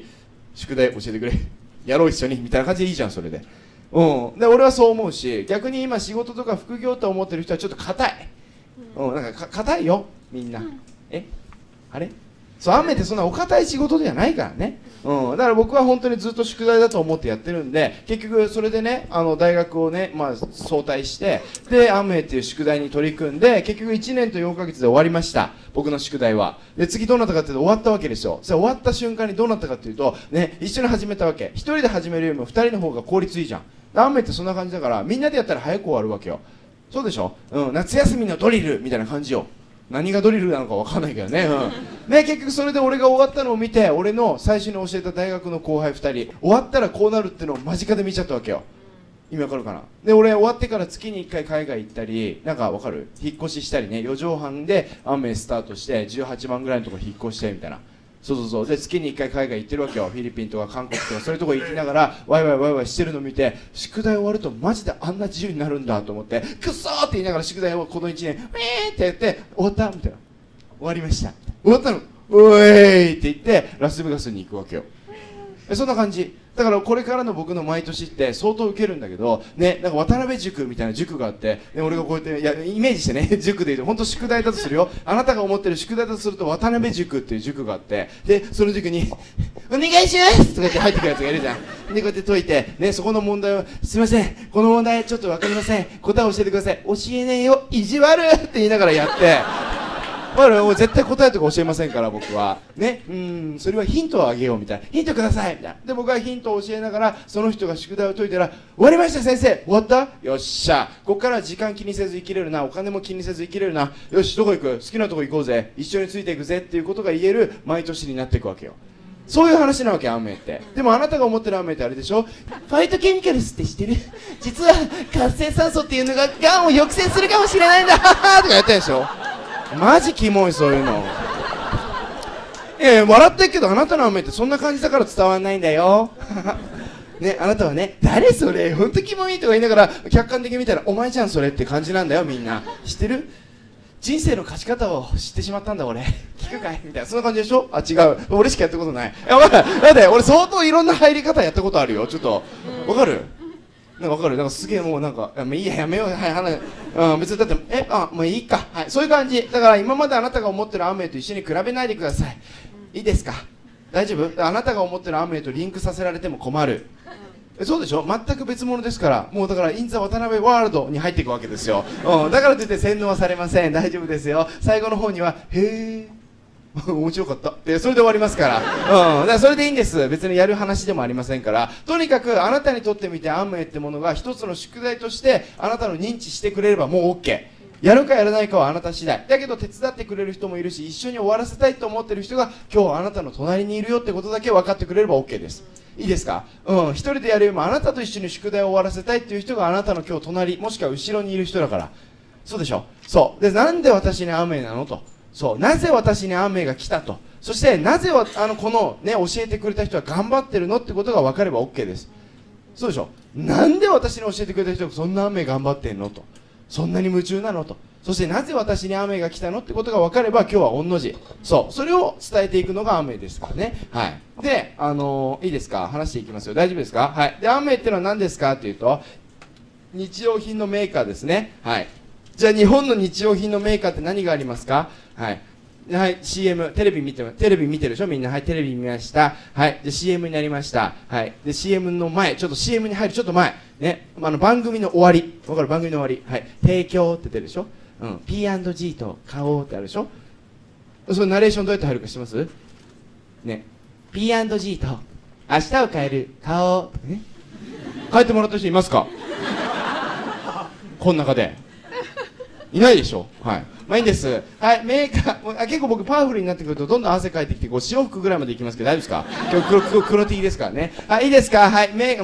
宿題教えてくれやろう一緒にみたいな感じでいいじゃんそれで。うん、で俺はそう思うし、逆に今仕事とか副業と思ってる人はちょっと硬い、うん、なんか硬いよみんな、うん、えあれそう雨ってそんなお堅い仕事ではないからね、うん、だから僕は本当にずっと宿題だと思ってやってるんで、結局それでねあの大学をね、まあ、早退してで雨っていう宿題に取り組んで結局いちねんとよんかげつで終わりました、僕の宿題は。で次どうなったかっていうと終わったわけですよ。それ終わった瞬間にどうなったかっていうと、ね、一緒に始めたわけ。一人で始めるよりも二人の方が効率いいじゃん。雨ってそんな感じだからみんなでやったら早く終わるわけよ。そうでしょ、うん、夏休みのドリルみたいな感じよ。何がドリルなのか分かんないけどね、うん、で結局それで俺が終わったのを見て、俺の最初に教えた大学の後輩ふたり終わったらこうなるっていうのを間近で見ちゃったわけよ。意味わかるかな。で俺終わってから月にいっかい海外行ったり、なんかわかる、引っ越ししたりね、よじょうはんで雨スタートしてじゅうはちまんぐらいのところ引っ越してみたいな。そうそうそう。で月にいっかい海外行ってるわけよ。フィリピンとか韓国とかそういうとこ行きながらワイワイワイワイしてるのを見て、宿題終わるとマジであんな自由になるんだと思って、くっそーって言いながら宿題をこのいちねんウェーってやって終わったみたいな、終わりました終わったのうえーいって言ってラスベガスに行くわけよ。そんな感じだから、これからの僕の毎年って相当ウケるんだけどね、なんか渡辺塾みたいな塾があって、ね、俺がこうやっていやイメージしてね塾で言うと本当宿題だとするよ、あなたが思ってる宿題だとすると渡辺塾っていう塾があって、でその塾にお願いしますとか言って入ってくるやつがいるじゃん。でこうやって解いて、ね、そこの問題をすいませんこの問題ちょっと分かりません、答え教えてください、教えねえよ意地悪って言いながらやってまあ、もう絶対答えとか教えませんから僕はね、うん、それはヒントをあげようみたいな、ヒントくださいみたいな。で僕はヒントを教えながらその人が宿題を解いたら終わりました先生終わった、よっしゃこっから時間気にせず生きれるな、お金も気にせず生きれるな、よしどこ行く、好きなとこ行こうぜ、一緒についていくぜっていうことが言える毎年になっていくわけよ。そういう話なわけアンメイって。でもあなたが思ってるアンメイってあれでしょ、ファイトケミカルスって知ってる、実は活性酸素っていうのががんを抑制するかもしれないんだとかやってるでしょ。マジキモいそういうの。いやいや笑ってるけどあなたの雨ってそんな感じだから伝わんないんだよね、あなたはね誰それほんとキモいとか言いながら客観的に見たらお前じゃんそれって感じなんだよ。みんな知ってる、人生の勝ち方を知ってしまったんだ俺、聞くかいみたいな、そんな感じでしょ。あ違う、俺しかやったことない。いやだって俺相当いろんな入り方やったことあるよ。ちょっとわかる、なんかわかる、なんかすげえもうなんかいやもういいややめよう、はい話、うん、別にだってえあもういいか、はいそういう感じだから、今まであなたが思ってるアメと一緒に比べないでください。いいですか、大丈夫、あなたが思ってるアメとリンクさせられても困る。えそうでしょ、全く別物ですから。もうだからインザ渡辺ワールドに入っていくわけですよ、うん、だからといって洗脳はされません、大丈夫ですよ。最後の方にはへえ面白かったでそれで終わりますから、うん、だからそれでいいんです。別にやる話でもありませんから。とにかくあなたにとってみてアムウェイってものが一つの宿題としてあなたの認知してくれればもう OK、 やるかやらないかはあなた次第だけど、手伝ってくれる人もいるし、一緒に終わらせたいと思ってる人が今日あなたの隣にいるよってことだけ分かってくれれば OK です。いいですか、うん、一人でやるよりもあなたと一緒に宿題を終わらせたいっていう人があなたの今日隣もしくは後ろにいる人だから。そうでしょ。そうで、なんで私にアムウェイなのと、そうなぜ私にアムウェイが来たと、そしてなぜはあのこの、ね、教えてくれた人は頑張ってるのってことが分かれば OK です。そうでしょ。なんで私に教えてくれた人がそんなアムウェイ頑張ってんのと、そんなに夢中なのと、そしてなぜ私にアムウェイが来たのってことが分かれば今日は御の字、そうそれを伝えていくのがアムウェイですからね。はいで、あのー、いいですか、話していきますよ。大丈夫ですか。はいで、アムウェイってのは何ですかっていうと、日用品のメーカーですね。はいじゃあ日本の日用品のメーカーって何がありますか。はいはい、シーエム、テレビ見て、テレビ見てるでしょみんな。はい、テレビ見ました。はい、で シーエム になりました。はい、で シーエム の前、ちょっと シーエム に入るちょっと前ね、あの番組の終わり、わかる、番組の終わり、はい、提供って出るでしょ。うん、ピーアンドジー と買おうってあるでしょ。そのナレーションどうやって入るか知ってますね。ピーアンドジー と明日を変える買おうね。変えてもらった人いますかこの中でいないでしょ。はいまあいいんです。はい、メーカー、あ結構僕パワフルになってくるとどんどん汗かいてきて、こう潮吹くぐらいまでいきますけど大丈夫ですか。今日黒黒黒 T ですからね。はい、いいですか。はい、メーカー、まあ、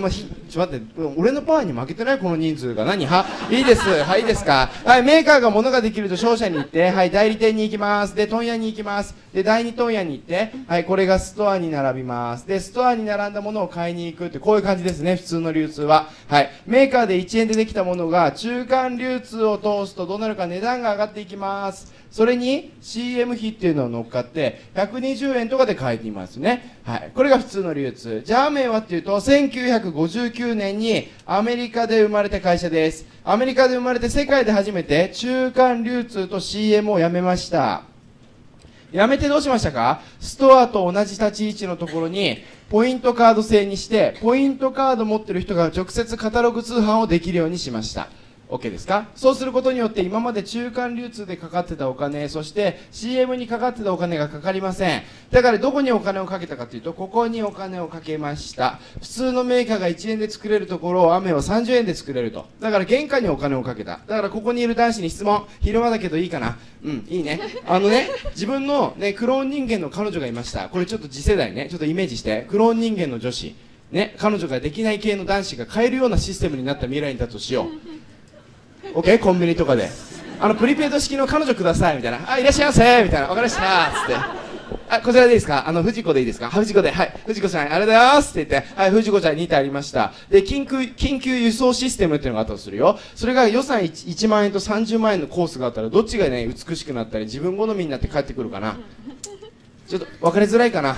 ちょっと待って、俺のパワーに負けてない？この人数が。何？はいいです。はいいいですか。はい、メーカーが物ができると商社に行って、はい、代理店に行きます。で問屋に行きます。で第二問屋に行って、はい、これがストアに並びます。でストアに並んだものを買いに行くって、こういう感じですね、普通の流通は。はい、メーカーでいちえんでできたものが中間流通を通すとどうなるか、値段が上がっていきます。それに シーエム 費っていうのを乗っかってひゃくにじゅうえんとかで買えていますね。はい、これが普通の流通。じゃあアメはっていうとせんきゅうひゃくごじゅうきゅうねんにアメリカで生まれた会社です。アメリカで生まれて世界で初めて中間流通と シーエム をやめました。やめてどうしましたか？ストアと同じ立ち位置のところにポイントカード制にして、ポイントカード持ってる人が直接カタログ通販をできるようにしました。OK ですか？そうすることによって今まで中間流通でかかってたお金、そして シーエム にかかってたお金がかかりません。だからどこにお金をかけたかというと、ここにお金をかけました。普通のメーカーがいちえんで作れるところをアメはさんじゅうえんで作れると。だから原価にお金をかけた。だからここにいる男子に質問。昼間だけどいいかな？うん、いいね。あのね、自分のね、クローン人間の彼女がいました。これちょっと次世代ね、ちょっとイメージして。クローン人間の女子。ね、彼女ができない系の男子が買えるようなシステムになった未来に立つとしよう。オッケー、コンビニとかであのプリペイド式の彼女くださいみたいな、あ、いらっしゃいませみたいな、わかりましたっつって、あ、こちらでいいですか、あの藤子でいいですか、藤子で、はい、藤子さんありがとうございますって言って、はい、藤子ちゃんにてありました。で緊急緊急輸送システムっていうのがあったとするよ。それが予算 1, いちまんえんとさんじゅうまんえんのコースがあったら、どっちがね美しくなったり自分好みになって帰ってくるかな。ちょっと分かりづらいかな。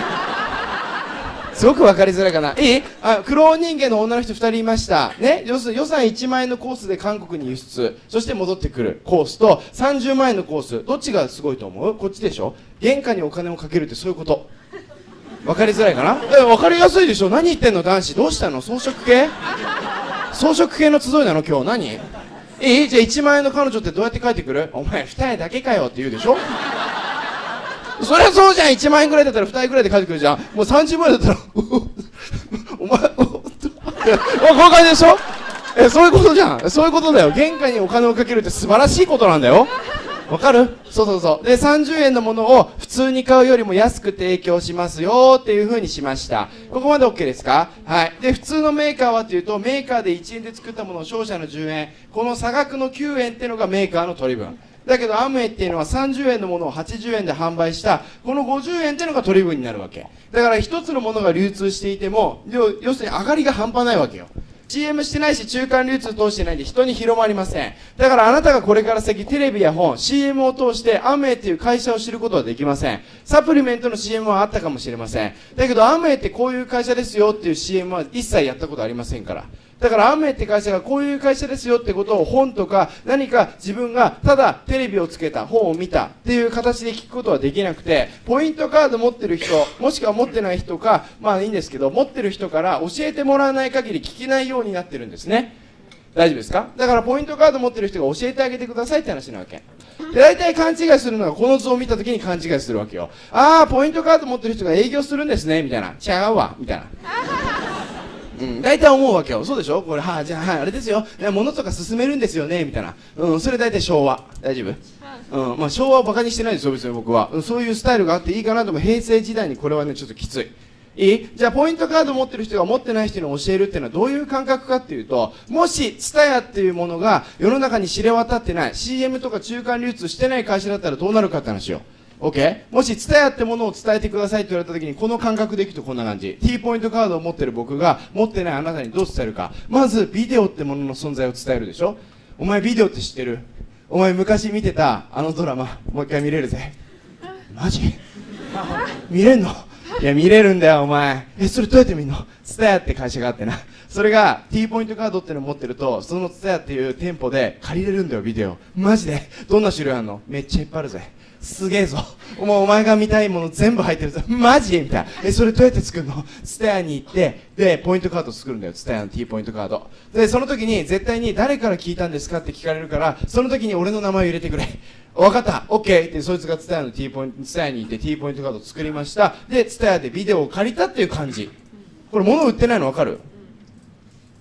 すごく分かりづらいかな。いい？あ、クローン人間の女の人ふたりいました。ね、要するに予算いちまんえんのコースで韓国に輸出、そして戻ってくるコースとさんじゅうまんえんのコース、どっちがすごいと思う？こっちでしょ？原価にお金をかけるってそういうこと。分かりづらいかな？え、分かりやすいでしょ？何言ってんの男子。どうしたの？装飾系？装飾系の集いなの今日？何？いい？じゃあいちまんえんの彼女ってどうやって帰ってくる？お前二重だけかよって言うでしょ？そりゃそうじゃん。いちまんえんぐらいだったらふたりぐらいで帰ってくるじゃん。もうさんじゅうまんえんだったらお前こういう感じでしょ。え、そういうことじゃん。そういうことだよ。原価にお金をかけるって素晴らしいことなんだよ。わかる？そうそうそう。でさんじゅうえんのものを普通に買うよりも安く提供しますよっていう風にしました。ここまで OK ですか？はい。で普通のメーカーはというと、メーカーでいちえんで作ったものを商社のじゅうえん、この差額のきゅうえんっていうのがメーカーの取り分だけど、アムウェイっていうのはさんじゅうえんのものをはちじゅうえんで販売したこのごじゅうえんっていうのが取り分になるわけだから、一つのものが流通していても要要するに上がりが半端ないわけよ。 シーエム してないし中間流通通してないんで人に広まりません。だからあなたがこれから先テレビや本 シーエム を通してアムウェイっていう会社を知ることはできません。サプリメントの シーエム はあったかもしれません。だけどアムウェイってこういう会社ですよっていう シーエム は一切やったことありませんから。だからアムウェイって会社がこういう会社ですよってことを本とか何か自分がただテレビをつけた本を見たっていう形で聞くことはできなくて、ポイントカード持ってる人もしくは持ってない人か、まあいいんですけど、持ってる人から教えてもらわない限り聞けないようになってるんですね。大丈夫ですか？だからポイントカード持ってる人が教えてあげてくださいって話なわけで、大体勘違いするのがこの図を見た時に勘違いするわけよ。ああポイントカード持ってる人が営業するんですねみたいな、違うわみたいなうん、大体思うわけよ。そうでしょこれ、はあ、じゃあ、はい、あれですよ。物とか進めるんですよねみたいな。うん、それ大体昭和。大丈夫？うん、まあ昭和をバカにしてないですよ、別に僕は。うん、そういうスタイルがあっていいかなとも、平成時代にこれはね、ちょっときつい。いい？じゃあ、ポイントカード持ってる人が持ってない人に教えるっていうのはどういう感覚かっていうと、もし、ツタヤっていうものが世の中に知れ渡ってない、シーエム とか中間流通してない会社だったらどうなるかって話よ。OK？ もし、ツタヤってものを伝えてくださいって言われた時に、この感覚でいくとこんな感じ。T ポイントカードを持ってる僕が、持ってないあなたにどう伝えるか。まず、ビデオってものの存在を伝えるでしょ。お前ビデオって知ってる？お前昔見てたあのドラマ、もう一回見れるぜ。マジ？見れんの？いや、見れるんだよ、お前。え、それどうやって見んの？ツタヤって会社があってな。それが T ポイントカードってのを持ってると、そのツタヤっていう店舗で借りれるんだよ、ビデオ。マジで。どんな種類あんの？めっちゃいっぱいあるぜ。すげえぞ。お前、お前が見たいもの全部入ってるぞ。マジみたいな。え、それどうやって作るの？ツタヤに行って、で、ポイントカード作るんだよ。ツタヤの T ポイントカード。で、その時に絶対に誰から聞いたんですかって聞かれるから、その時に俺の名前を入れてくれ。わかった。オッケーって、そいつがツタヤの T ポイント、ツタヤに行って T ポイントカードを作りました。で、ツタヤでビデオを借りたっていう感じ。これ物売ってないのわかる？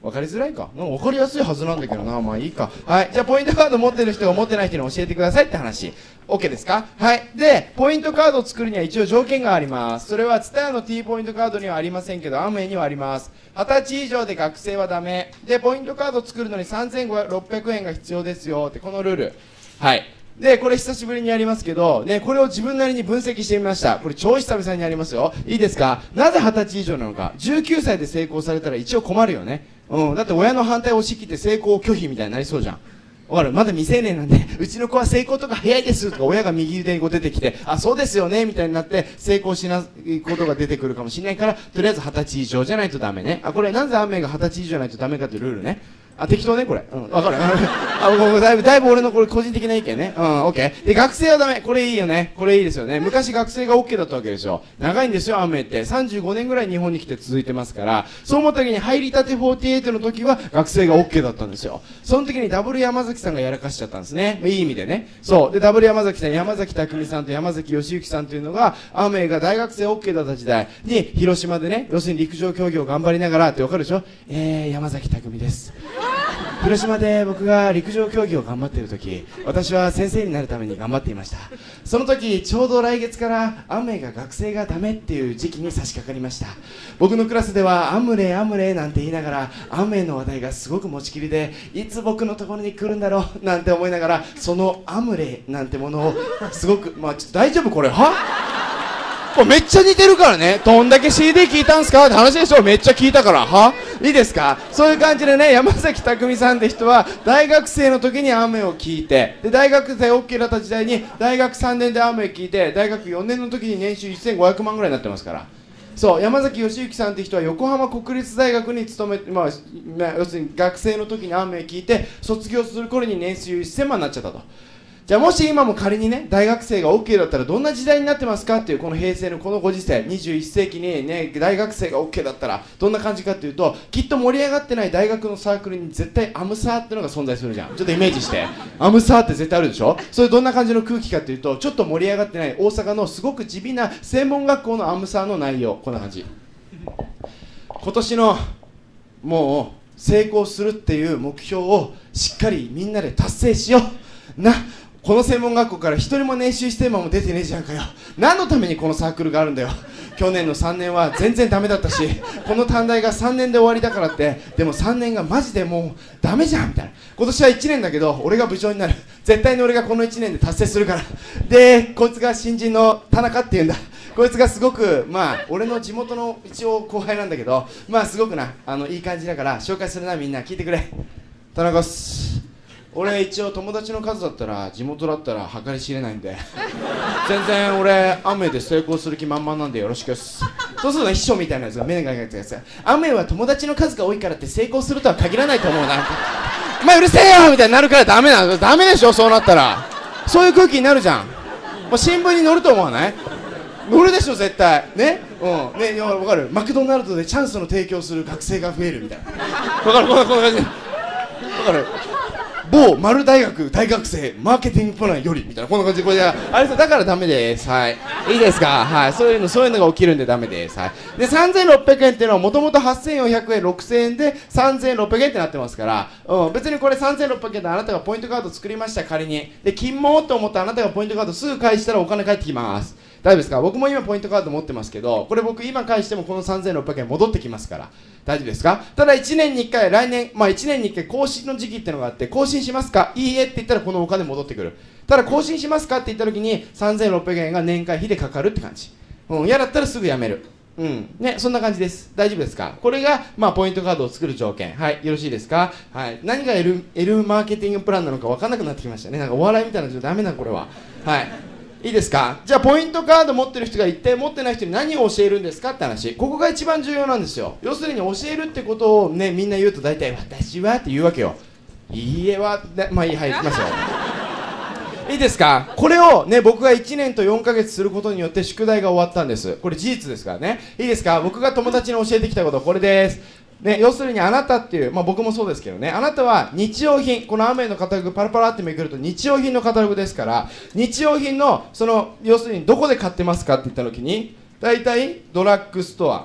分かりづらいか、なんか分かりやすいはずなんだけどな。まあいいか。はい、じゃあポイントカード持ってる人が持ってない人に教えてくださいって話。 OK ですか？はい。でポイントカードを作るには一応条件があります。それは ツタヤ の T ポイントカードにはありませんけどアムウェイにはあります。はたち以上で学生はダメで、ポイントカードを作るのにさんぜんろっぴゃくえんが必要ですよってこのルール。はい。でこれ久しぶりにやりますけど、ね、これを自分なりに分析してみました。これ超久々にやりますよ。いいですか？なぜはたち以上なのか。じゅうきゅうさいで成功されたら一応困るよね。うん、だって親の反対を押し切って成功拒否みたいになりそうじゃん。わかる？まだ未成年なんで、うちの子は成功とか早いですとか親が右腕にこう出てきて、あ、そうですよねみたいになって成功しないことが出てくるかもしれないから、とりあえずはたち以上じゃないとダメね。あ、これなぜアメがはたち以上じゃないとダメかっていうルールね。あ、適当ね、これ。うん、わかる。あ、もうだいぶ、だいぶ俺のこれ個人的な意見ね。うん、オッケー。で、学生はダメ。これいいよね。これいいですよね。昔学生が OK だったわけですよ。長いんですよ、アメって。さんじゅうごねんぐらい日本に来て続いてますから、そう思った時に入りたてよんじゅうはちの時は学生が OK だったんですよ。その時にダブル山崎さんがやらかしちゃったんですね。いい意味でね。そう。で、ダブル山崎さん、山崎匠さんと山崎義行さんというのが、アメが大学生 OK だった時代に、広島でね、要するに陸上競技を頑張りながらってわかるでしょ？えー、山崎匠です。広島で僕が陸上競技を頑張っている時、私は先生になるために頑張っていました。その時ちょうど来月からアムウェイが学生がダメっていう時期に差し掛かりました。僕のクラスではアムレアムレなんて言いながらアムウェイの話題がすごく持ちきりで、いつ僕のところに来るんだろうなんて思いながら、そのアムレなんてものをすごく、まあちょっと大丈夫これはこれめっちゃ似てるからね。どんだけ シーディー 聞いたんすかって話でしょ。めっちゃ聞いたから。はいいですか？そういう感じでね、山崎匠さんって人は大学生の時にアムウェイを聞いて、で大学生 OK だった時代に大学さんねんでアムウェイ聞いて、大学よねんの時に年収せんごひゃくまんぐらいになってますから。そう、山崎義行さんって人は横浜国立大学に勤めて、まあ、まあ、要するに学生の時にアムウェイ聞いて卒業する頃に年収せんまんになっちゃったと。じゃあもし今も仮にね、大学生が OK だったらどんな時代になってますかっていう、この平成のこのご時世、にじゅういっせいきにね、大学生が OK だったらどんな感じかっていうと、きっと盛り上がってない大学のサークルに絶対アムサーってのが存在するじゃん。ちょっとイメージして。アムサーって絶対あるでしょ。それどんな感じの空気かっていうと、ちょっと盛り上がってない大阪のすごく地味な専門学校のアムサーの内容、こんな感じ。今年のもう成功するっていう目標をしっかりみんなで達成しような。この専門学校から一人も年収しても出てねえじゃんかよ。何のためにこのサークルがあるんだよ。去年のさんねんは全然ダメだったし、この短大がさんねんで終わりだからって、でもさんねんがマジでもうダメじゃんみたいな。今年はいちねんだけど俺が部長になる。絶対に俺がこのいちねんで達成するから。でこいつが新人の田中っていうんだ。こいつがすごく、まあ俺の地元の一応後輩なんだけど、まあすごくな、あのいい感じだから紹介するな。みんな聞いてくれ。田中っす。俺一応友達の数だったら地元だったら計り知れないんで全然俺アムウェイで成功する気満々なんでよろしくっす。そうすると秘書みたいなやつが目がかけたやつ、アムウェイは友達の数が多いからって成功するとは限らないと思うな。お前うるせえよみたいになるからダメなの。ダメでしょ。そうなったらそういう空気になるじゃん。もう新聞に載ると思わない？乗るでしょ絶対ね。うんね、分かる。マクドナルドでチャンスの提供する学生が増えるみたいな。分かる。こんなこんな感じ。分かる。某丸大学大学生マーケティングプランよりみたいな、こんな感じでこれであれだからダメです。はい、いいですか。はい、そういうのそういうのが起きるんでダメです。はい。でさんぜんろっぴゃくえんっていうのはもともとはっせんよんひゃくえんろくせんえんでさんぜんろっぴゃくえんってなってますから、うん、別にこれさんぜんろっぴゃくえんであなたがポイントカード作りました。仮にで金もと思ってあなたがポイントカードすぐ返したらお金返ってきます。大丈夫ですか？僕も今ポイントカード持ってますけど、これ僕今返してもこのさんぜんろっぴゃくえん戻ってきますから大丈夫ですか？ただいちねんにいっかい、来年まあいちねんにいっかい更新の時期ってのがあって、更新しますか？いいえって言ったらこのお金戻ってくる。ただ更新しますかって言った時にさんぜんろっぴゃくえんが年会費でかかるって感じ。うん、嫌だったらすぐやめる。うんね、そんな感じです。大丈夫ですか？これがまあポイントカードを作る条件。はい、よろしいですか？はい、何が L, L マーケティングプランなのか分かんなくなってきましたね。なんかお笑いみたいなのじゃダメなこれは。はい、いいですか？じゃあポイントカード持ってる人が一体持ってない人に何を教えるんですかって話。ここが一番重要なんですよ。要するに教えるってことをね、みんな言うと大体私はって言うわけよ。いいえはまあいい、はい、いきますよ。いいですか？これをね、僕がいちねんとよんかげつすることによって宿題が終わったんです。これ事実ですからね。いいですか？僕が友達に教えてきたことこれです。ね、要するにあなたっていう、まあ僕もそうですけどね、あなたは日用品、このアムウェイのカタログパラパラってめくると日用品のカタログですから、日用品のその要するにどこで買ってますかって言った時に、大体ドラッグストア、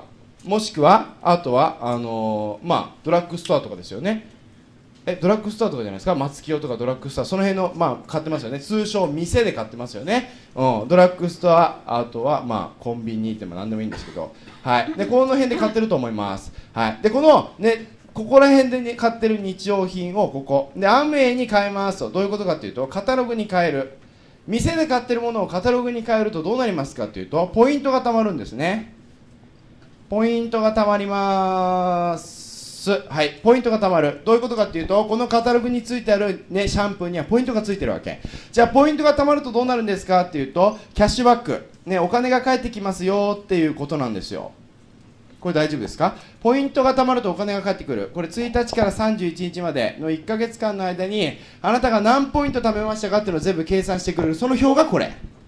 もしくはあとはあのー、まあドラッグストアとかですよね。えドラッグストアとかじゃないですか。松清とかドラッグストア、その辺のまあ買ってますよね。通称店で買ってますよね。うん、ドラッグストア、あとはまあコンビニでも何でもいいんですけど、はい。でこの辺で買ってると思います。はい。でこのねここら辺で、ね、買ってる日用品をここでアムウェイに変えますと、どういうことかというと、カタログに変える。店で買ってるものをカタログに変えるとどうなりますかというと、ポイントがたまるんですね。ポイントがたまります。はい、ポイントがたまる。どういうことかというと、このカタログについてある、ね、シャンプーにはポイントがついてるわけ。じゃあポイントがたまるとどうなるんですかっていうと、キャッシュバック、ね、お金が返ってきますよっていうことなんですよ。これ大丈夫ですか？ポイントがたまるとお金が返ってくる。これついたちからさんじゅういちにちまでのいっかげつかんの間にあなたが何ポイント貯めましたかっていうのを全部計算してくれる。その表がこれ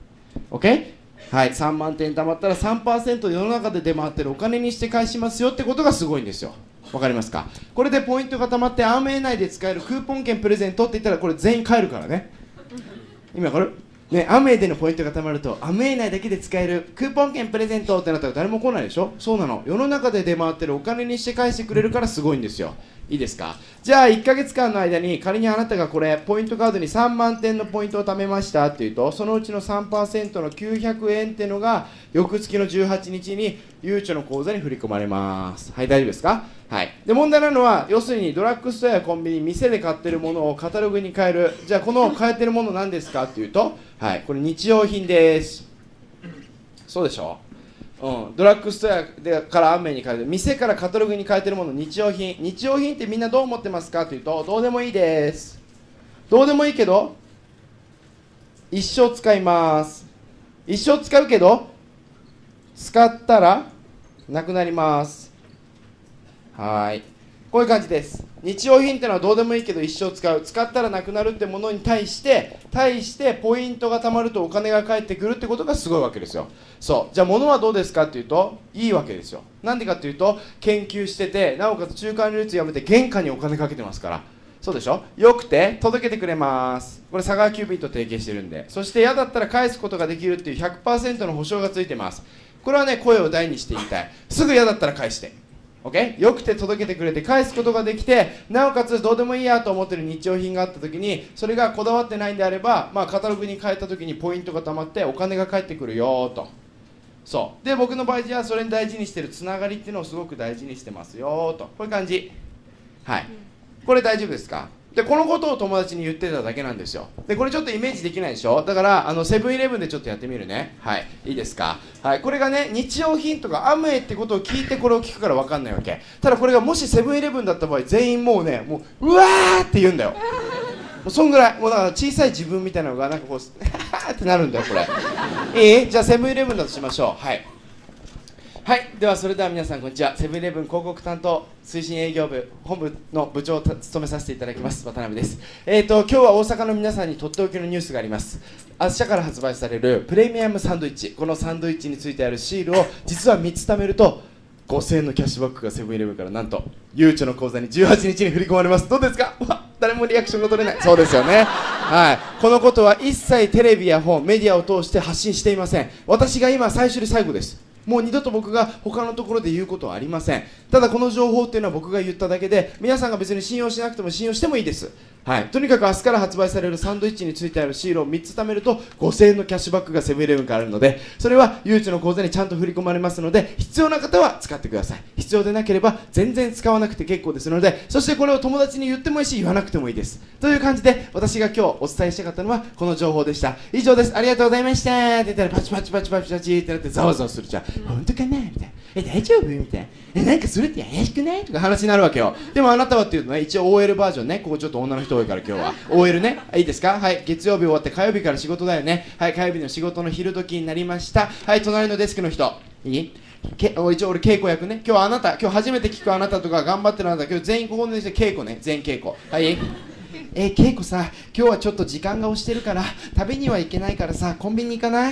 OK？ はい、さんまんてん貯まったら さんパーセント 世の中で出回ってるお金にして返しますよってことがすごいんですよ。わかりますか？これでポイントがたまってアームウェイ内で使えるクーポン券プレゼントって言ったらこれ全員買えるからね。今これね、アムウェイでのポイントがたまるとアムウェイ内だけで使えるクーポン券プレゼントってなったら誰も来ないでしょ。そうなの。世の中で出回ってるお金にして返してくれるからすごいんですよ。いいですか？じゃあいっかげつかんの間に仮にあなたがこれポイントカードにさんまんてんのポイントを貯めましたっていうと、そのうちの さんパーセント のきゅうひゃくえんっていうのが翌月のじゅうはちにちにゆうちょの口座に振り込まれます。はい、大丈夫ですか？はい。で問題なのは、要するにドラッグストアやコンビニ、店で買ってるものをカタログに変える。じゃあこの変えてるもの何ですかっていうと、はい、これ日用品です。そうでしょ？うん、ドラッグストアでからアムウェイに変える、店からカタログに変えてるもの、日用品。日用品ってみんなどう思ってますかというと、どうでもいいです。どうでもいいけど一生使います。一生使うけど使ったらなくなります。はい、こういう感じです。日用品ってのはどうでもいいけど一生使う、使ったらなくなるってものに対して対してポイントがたまるとお金が返ってくるってことがすごいわけですよ。そう、じゃあ物はどうですかっていうといいわけですよ。なんでかっていうと研究してて、なおかつ中間流通やめて原価にお金かけてますから。そうでしょ。よくて届けてくれます。これ佐川急便と提携してるんで。そして嫌だったら返すことができるっていう ひゃくパーセント の保証がついてます。これはね、声を大にして言いたい。すぐ嫌だったら返して、OK？ よくて届けてくれて返すことができて、なおかつどうでもいいやと思ってる日用品があった時にそれがこだわってないんであれば、まあ、カタログに変えた時にポイントがたまってお金が返ってくるよと。そうで、僕の場合じゃあそれに大事にしてるつながりっていうのをすごく大事にしてますよと。こういう感じ。はい、これ大丈夫ですか？でこのことを友達に言ってただけなんですよ。でこれちょっとイメージできないでしょ。だからあのセブンイレブンでちょっとやってみるね。はい、いいですか？はい、これがね、日用品とかアムウェイってことを聞いてこれを聞くから分かんないわけ。ただこれがもしセブンイレブンだった場合、全員もうね、もううわーって言うんだよ。もうそんぐらい、もうだから小さい自分みたいなのがなんかこうハーってなるんだよこれ。いい？じゃあセブンイレブンだとしましょう。はいはい、ではそれでは皆さんこんにちは。セブンイレブン広告担当推進営業部本部の部長を務めさせていただきます渡辺です。えーと今日は大阪の皆さんにとっておきのニュースがあります。明日から発売されるプレミアムサンドイッチ、このサンドイッチについてあるシールを実はみっつ貯めるとごせんえんのキャッシュバックがセブンイレブンからなんとゆうちょの口座にじゅうはちにちに振り込まれます。どうですか？わ、誰もリアクションが取れない。そうですよね。はい、このことは一切テレビや本メディアを通して発信していません。私が今最初で最後です。もう二度と僕が他のところで言うことはありません。ただこの情報っていうのは僕が言っただけで、皆さんが別に信用しなくても信用してもいいです。はい、とにかく明日から発売されるサンドイッチについてあるシールをみっつ貯めるとごせんえんのキャッシュバックがセブンイレブンからあるので、それはゆうちの口座にちゃんと振り込まれますので、必要な方は使ってください。必要でなければ全然使わなくて結構ですので、そしてこれを友達に言ってもいいし言わなくてもいいですという感じで、私が今日お伝えしたかったのはこの情報でした。以上です。ありがとうございましたって言ったらパチパチパチパチパチってなってざわざわするじゃん。本当かなみたいな、え大丈夫みたいな、えなんかそれって怪しくないとか話になるわけよ。でもあなたはっていうとね、一応 オーエル バージョンね、ここちょっと女の人多いから今日は オーエル ね、いいですか？はい、月曜日終わって火曜日から仕事だよね。はい、火曜日の仕事の昼時になりました。はい、隣のデスクの人いい？け一応俺稽古役ね。今日あなた、今日初めて聞くあなたとか頑張ってるあなた、今日全員ここでして稽古ね、全員稽古。はいえー、稽古さ、今日はちょっと時間が押してるから食べには行けないからさ、コンビニ行かない？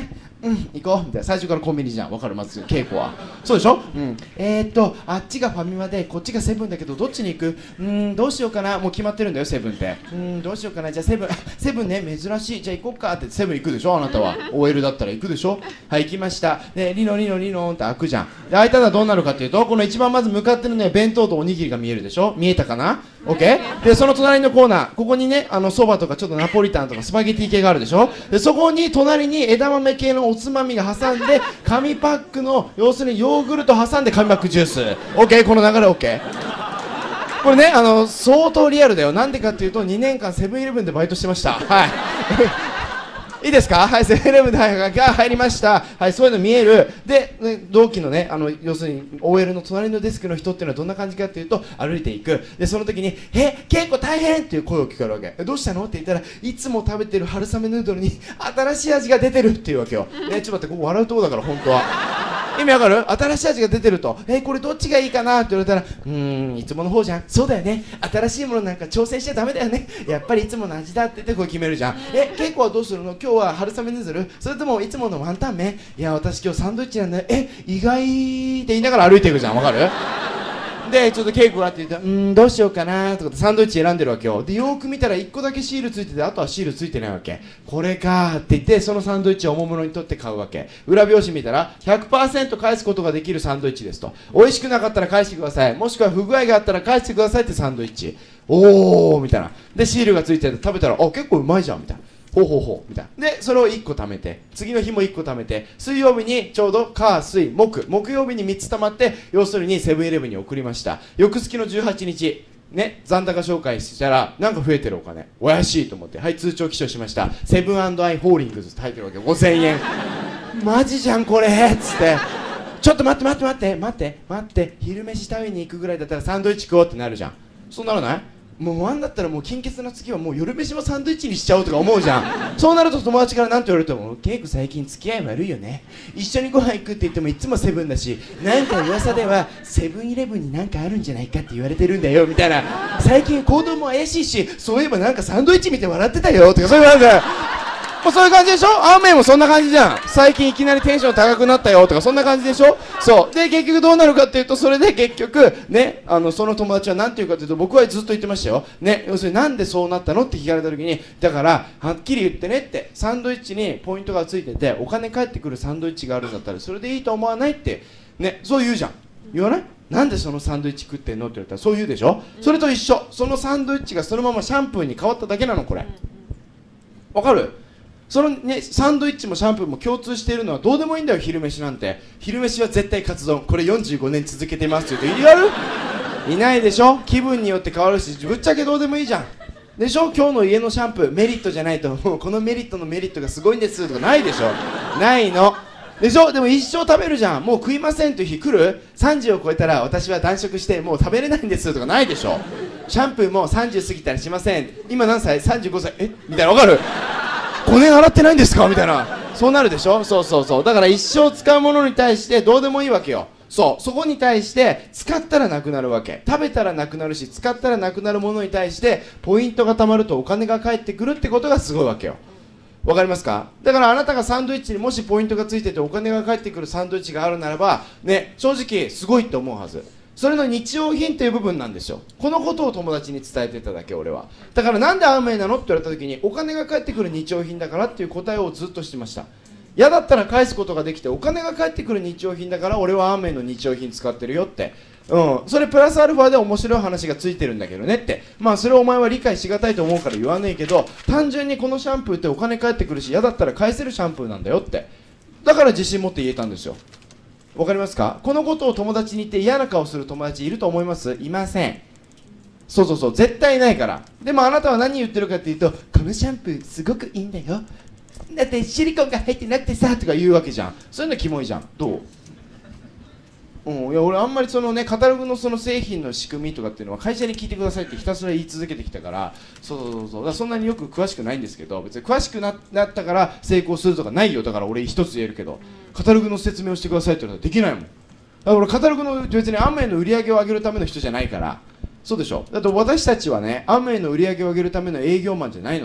うん行こうみたいな、最初からコンビニじゃん、わかる？まず稽古はそうでしょ。うんえーっとあっちがファミマでこっちがセブンだけどどっちに行く？うーんどうしようかな、もう決まってるんだよセブンって。うーんどうしようかな、じゃあセブンセブンね珍しい、じゃあ行こうかってセブン行くでしょあなたは。 オーエル だったら行くでしょ。はい行きました。でリノリノリノンって開くじゃん。で開いたらどうなるかっていうと、この一番まず向かってるね弁当とおにぎりが見えるでしょ。見えたかな？ OK でその隣のコーナー、ここにねあのそばとかちょっとナポリタンとかスパゲティ系があるでしょ。でそこに隣に枝豆系のおつまみが挟んで紙パックの要するにヨーグルト挟んで紙パックジュース。 OK この流れ OK。 これねあの相当リアルだよ。なんでかっていうとにねんかんセブンイレブンでバイトしてました。はいいいですか。はいセブンイレブンでが入りました。はいそういうの見える。で、ね、同期のねあの要するに オーエル の隣のデスクの人っていうのはどんな感じかっていうと、歩いていく。でその時に「え結構大変!」っていう声を聞かれるわけ。どうしたのって言ったら、いつも食べてる春雨ヌードルに新しい味が出てるっていうわけよ。ねちょっと待って、ここ笑うとこだから本当は。意味わかる？新しい味が出てると、えこれどっちがいいかなって言われたら、うーんいつもの方じゃん。そうだよね、新しいものなんか挑戦しちゃダメだよね、やっぱりいつもの味だって言ってこれ決めるじゃん。え稽古はどうするの？今日は春雨ヌードル、それともいつものワンタン麺？いや私今日サンドイッチなんだよ。え意外って言いながら歩いていくじゃん。わかる？でちょっと稽古があって言ったら、うーんどうしようかなとかってサンドイッチ選んでるわけよ。でよーく見たらいっこだけシールついてて、あとはシールついてないわけ。これかーって言って、そのサンドイッチをおもむろに取って買うわけ。裏表紙見たら ひゃくパーセント 返すことができるサンドイッチですと。美味しくなかったら返してください、もしくは不具合があったら返してくださいってサンドイッチ。おーみたいな。でシールがついてて食べたら、あ結構うまいじゃんみたいな。ほうほうほうみたいな。でそれをいっこ貯めて、次の日もいっこ貯めて、水曜日にちょうど火水木木曜日にみっつ貯まって、要するにセブンイレブンに送りました。翌月のじゅうはちにちね残高紹介したらなんか増えてるお金、おやしいと思って、はい通帳記帳しました。セブンアイ・ホーリングズって入ってるわけ。ごせんえんマジじゃんこれっつって、ちょっと待って待って待って待って待って、昼飯食べに行くぐらいだったらサンドイッチ食おうってなるじゃん。そうならない？もうワンだったらもう金欠な次はもう夜飯もサンドイッチにしちゃおうとか思うじゃん。そうなると友達から何て言われても、ケイコ最近付き合い悪いよね、一緒にご飯行くって言ってもいつもセブンだし、なんか噂ではセブンイレブンになんかあるんじゃないかって言われてるんだよみたいな、最近行動も怪しいし、そういえばなんかサンドイッチ見て笑ってたよとか、そういうなんかもうそういう感じでしょ。アーメンもそんな感じじゃん。最近いきなりテンション高くなったよとかそんな感じでしょ。そうで結局どうなるかっていうと、それで結局ねあのその友達は何て言うかというと、僕はずっと言ってましたよね。要するになんでそうなったのって聞かれた時に、だからはっきり言ってねって、サンドイッチにポイントがついててお金返ってくるサンドイッチがあるんだったらそれでいいと思わないってね、そう言うじゃん。言わない？なんでそのサンドイッチ食ってんのって言われたらそう言うでしょ。それと一緒、そのサンドイッチがそのままシャンプーに変わっただけなのこれ。わかる？そのねサンドイッチもシャンプーも共通しているのは、どうでもいいんだよ昼飯なんて。昼飯は絶対カツ丼、これよんじゅうごねん続けてますって言うとやる？いないでしょ。気分によって変わるし、ぶっちゃけどうでもいいじゃんでしょ。今日の家のシャンプーメリットじゃないと、もうこのメリットのメリットがすごいんですとかないでしょ。ないのでしょ。でも一生食べるじゃん。もう食いませんという日来る？さんじを超えたら私は断食してもう食べれないんですとかないでしょ。シャンプーもさんじゅう過ぎたらしません。今何歳？さんじゅうごさい。えみたいな。わかる？ごねん洗ってないんですかみたいな。そうなるでしょ。そうそうそう。だから一生使うものに対してどうでもいいわけよ。そうそこに対して使ったらなくなるわけ。食べたらなくなるし、使ったらなくなるものに対してポイントがたまるとお金が返ってくるってことがすごいわけよ。わかりますか？だからあなたがサンドイッチにもしポイントがついててお金が返ってくるサンドイッチがあるならばね、正直すごいって思うはず。それの日用品という部分なんですよ。このことを友達に伝えてただけ俺は。だからなんでアーメイなのって言われた時に、お金が返ってくる日用品だからっていう答えをずっとしてました。嫌だったら返すことができて、お金が返ってくる日用品だから俺はアーメイの日用品使ってるよって。うん、それプラスアルファで面白い話がついてるんだけどねって。まあそれをお前は理解しがたいと思うから言わねえけど、単純にこのシャンプーってお金返ってくるし、嫌だったら返せるシャンプーなんだよって。だから自信持って言えたんですよ。わかりますか？このことを友達に言って嫌な顔する友達いると思います？いません。そうそうそう、絶対いないから。でもあなたは何言ってるかっていうと、このシャンプーすごくいいんだよ、だってシリコンが入ってなくてさとか言うわけじゃん。そういうのキモいじゃん。どう？うん、いや俺あんまりそのねカタログのその製品の仕組みとかっていうのは会社に聞いてくださいってひたすら言い続けてきたから、そうそうそうそう、だからそんなによく詳しくないんですけど、別に詳しくなったから成功するとかないよ。だから俺一つ言えるけど、カタログの説明をしてくださいって言われたらできないもん。だから俺カタログの別にアンメイの売り上げを上げるための人じゃないから。そうでしょ。だって私たちはねアンメイの売り上げを上げるための営業マンじゃないのね。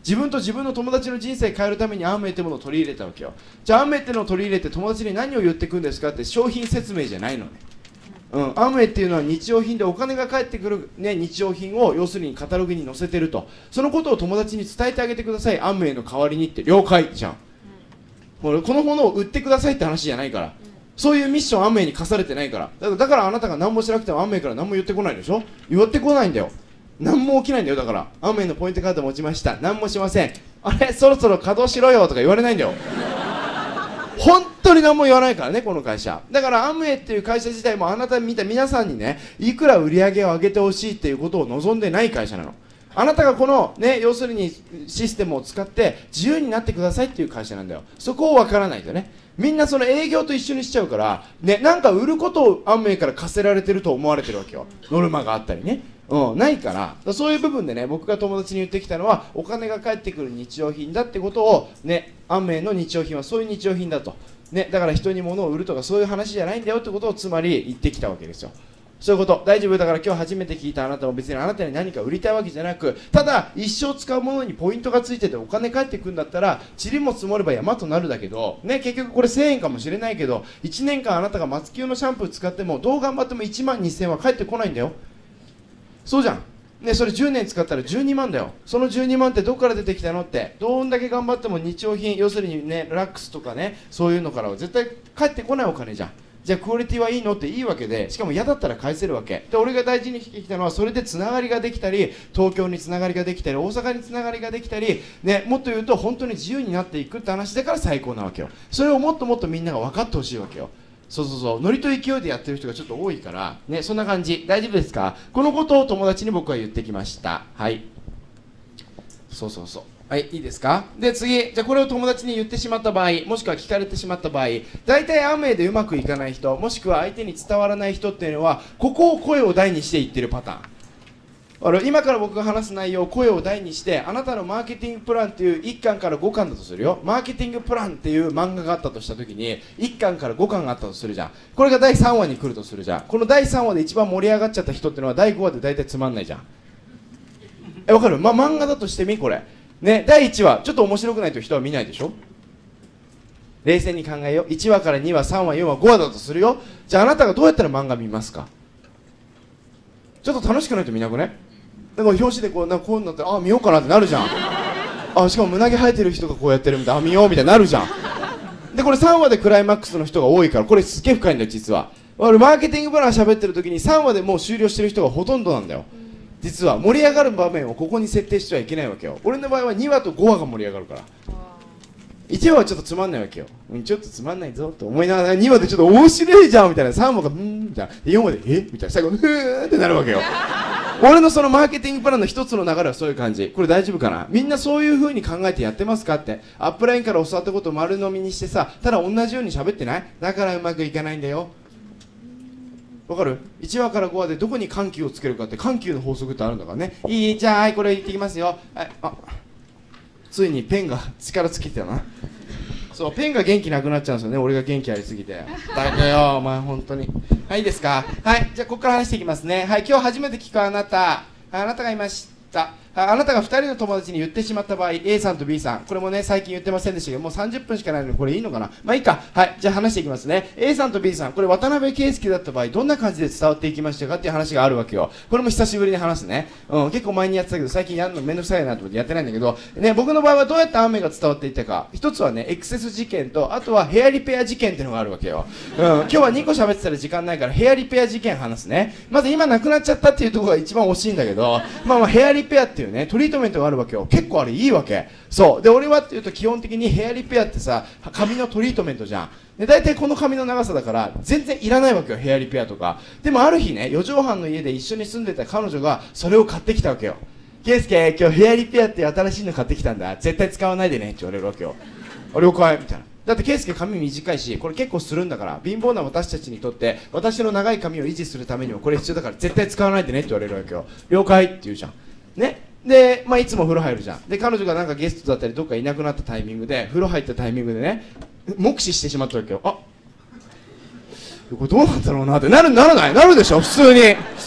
自分と自分の友達の人生変えるためにアーメイってものを取り入れたわけよ。じゃあアーメイってのを取り入れて友達に何を言ってくんですかって商品説明じゃないのね。うん、アムウェイっていうのは日用品でお金が返ってくる、ね、日用品を要するにカタログに載せてると、そのことを友達に伝えてあげてください、アムウェイの代わりにって。了解じゃん、うん、このものを売ってくださいって話じゃないから、うん、そういうミッションアムウェイに課されてないから。だから、だからあなたが何もしなくてもアムウェイから何も言ってこないでしょ。言ってこないんだよ、何も起きないんだよ。だからアムウェイのポイントカード持ちました、何もしません、あれそろそろ稼働しろよとか言われないんだよ本当に何も言わないからね、この会社。だからアムウェイっていう会社自体もあなた見た皆さんにね、いくら売り上げを上げてほしいっていうことを望んでない会社なの。あなたがこのね、要するにシステムを使って自由になってくださいっていう会社なんだよ。そこを分からないとね、みんなその営業と一緒にしちゃうからね、なんか売ることをアムウェイから課せられてると思われてるわけよ。ノルマがあったりね、うん、ないから。だそういう部分でね、僕が友達に言ってきたのは、お金が返ってくる日用品だってことをね、アムウェイの日用品はそういう日用品だとね、だから人に物を売るとかそういう話じゃないんだよってことをつまり言ってきたわけですよ。そういうこと。大丈夫だから今日初めて聞いたあなたも別にあなたに何か売りたいわけじゃなく、ただ一生使うものにポイントがついててお金返ってくるんだったら、塵も積もれば山となるだけど、ね、結局これせんえんかもしれないけど、いちねんかんあなたが松清のシャンプー使ってもどう頑張ってもいちまんにせんえんは返ってこないんだよ。そうじゃんね、それじゅうねん使ったらじゅうにまんだよ。そのじゅうにまんってどこから出てきたのって、どんだけ頑張っても日用品、要するにね、ラックスとかね、そういうのからは絶対返ってこないお金じゃん。じゃあクオリティはいいのっていいわけで、しかも嫌だったら返せるわけで、俺が大事にしてきたのはそれでつながりができたり、東京につながりができたり、大阪につながりができたり、ね、もっと言うと本当に自由になっていくって話だから最高なわけよ。それをもっともっとみんなが分かってほしいわけよ。そうそうそう、ノリと勢いでやってる人がちょっと多いからね、そんな感じ。大丈夫ですか？このことを友達に僕は言ってきました。はい、そうそうそう、はい、いいですか？で次、じゃあこれを友達に言ってしまった場合、もしくは聞かれてしまった場合、大体アムウェイでうまくいかない人、もしくは相手に伝わらない人っていうのは、ここを声を大にして言ってるパターン。あれ今から僕が話す内容を声を大にして、あなたのマーケティングプランっていういっかんからごかんだとするよ。マーケティングプランっていう漫画があったとしたときに、いっかんからごかんがあったとするじゃん。これがだいさんわに来るとするじゃん。このだいさんわで一番盛り上がっちゃった人っていうのはだいごわで大体つまんないじゃん。え、わかる？ま、漫画だとしてみ、これね、だいいちわちょっと面白くないと人は見ないでしょ。冷静に考えよう。いちわからにわ、さんわ、よんわ、ごわだとするよ。じゃああなたがどうやったら漫画見ますか？ちょっと楽しくないと見なくね。でも表紙でこうなんかこうなったら、あ、見ようかなってなるじゃん。あ、しかも胸毛生えてる人がこうやってるみたいな、あ、見ようみたいになるじゃん。でこれさんわでクライマックスの人が多いから、これすっげえ深いんだよ実は。俺マーケティングプラン喋ってる時にさんわでもう終了してる人がほとんどなんだよ。実は盛り上がる場面をここに設定してはいけないわけよ。俺の場合はにわとごわが盛り上がるから、いちわはちょっとつまんないわけよ。うん、ちょっとつまんないぞと思いながら、にわでちょっと面白いじゃんみたいな、さんわがうーんみたいな、よんわでえみたいな、最後ふーってなるわけよ。俺のそのマーケティングプランの一つの流れはそういう感じ。これ大丈夫かな？みんなそういう風に考えてやってますかって。アップラインから教わったことを丸飲みにしてさ、ただ同じように喋ってない？だからうまくいかないんだよ。わかる？いちわからごわでどこに緩急をつけるかって、緩急の法則ってあるんだからね。いい？じゃあ、はい、これ言ってきますよ。はい、あ、ついにペンが力尽きてたな。そう、ペンが元気なくなっちゃうんですよね、俺が元気ありすぎて。だけよお前本当に。はい、いいですか？はい、じゃあここから話していきますね。はい、今日初めて聞くあなた、あなたがいました。あなたがふたりの友達に言ってしまった場合、 A さんと B さん、これもね最近言ってませんでしたけど、もうさんじゅっぷんしかないのにこれいいのかな、まあいいか。はい、じゃあ話していきますね。 A さんと B さん、これ渡辺圭介だった場合どんな感じで伝わっていきましたかっていう話があるわけよ。これも久しぶりに話すね。うん、結構前にやってたけど最近やるのめんどくさいなと思ってやってないんだけどね。僕の場合はどうやって雨が伝わっていったか、一つはねエクセス事件と、あとはヘアリペア事件っていうのがあるわけよ。うん、今日はにこ喋ってたら時間ないからヘアリペア事件話すね。まず今なくなっちゃったっていうところが一番惜しいんだけど、まあまあヘアリペアっていうねトリートメントがあるわけよ。結構あれいいわけ。そうで、俺はっていうと基本的にヘアリペアってさ、髪のトリートメントじゃん。で大体この髪の長さだから全然いらないわけよ、ヘアリペアとか。でもある日ね、よ畳半の家で一緒に住んでた彼女がそれを買ってきたわけよ。ケイスケ、今日ヘアリペアっていう新しいの買ってきたんだ、絶対使わないでねって言われるわけよ。あ、了解みたいな。だってケイスケ髪短いし、これ結構するんだから、貧乏な私たちにとって私の長い髪を維持するためにもこれ必要だから絶対使わないでねって言われるわけよ。了解って言うじゃんね。で、まあ、いつも風呂入るじゃん。で彼女がなんかゲストだったりどっかいなくなったタイミングで、風呂入ったタイミングでね目視してしまったわけよ。あ、これどうなんだろうなってなるならないなるでしょ普通に。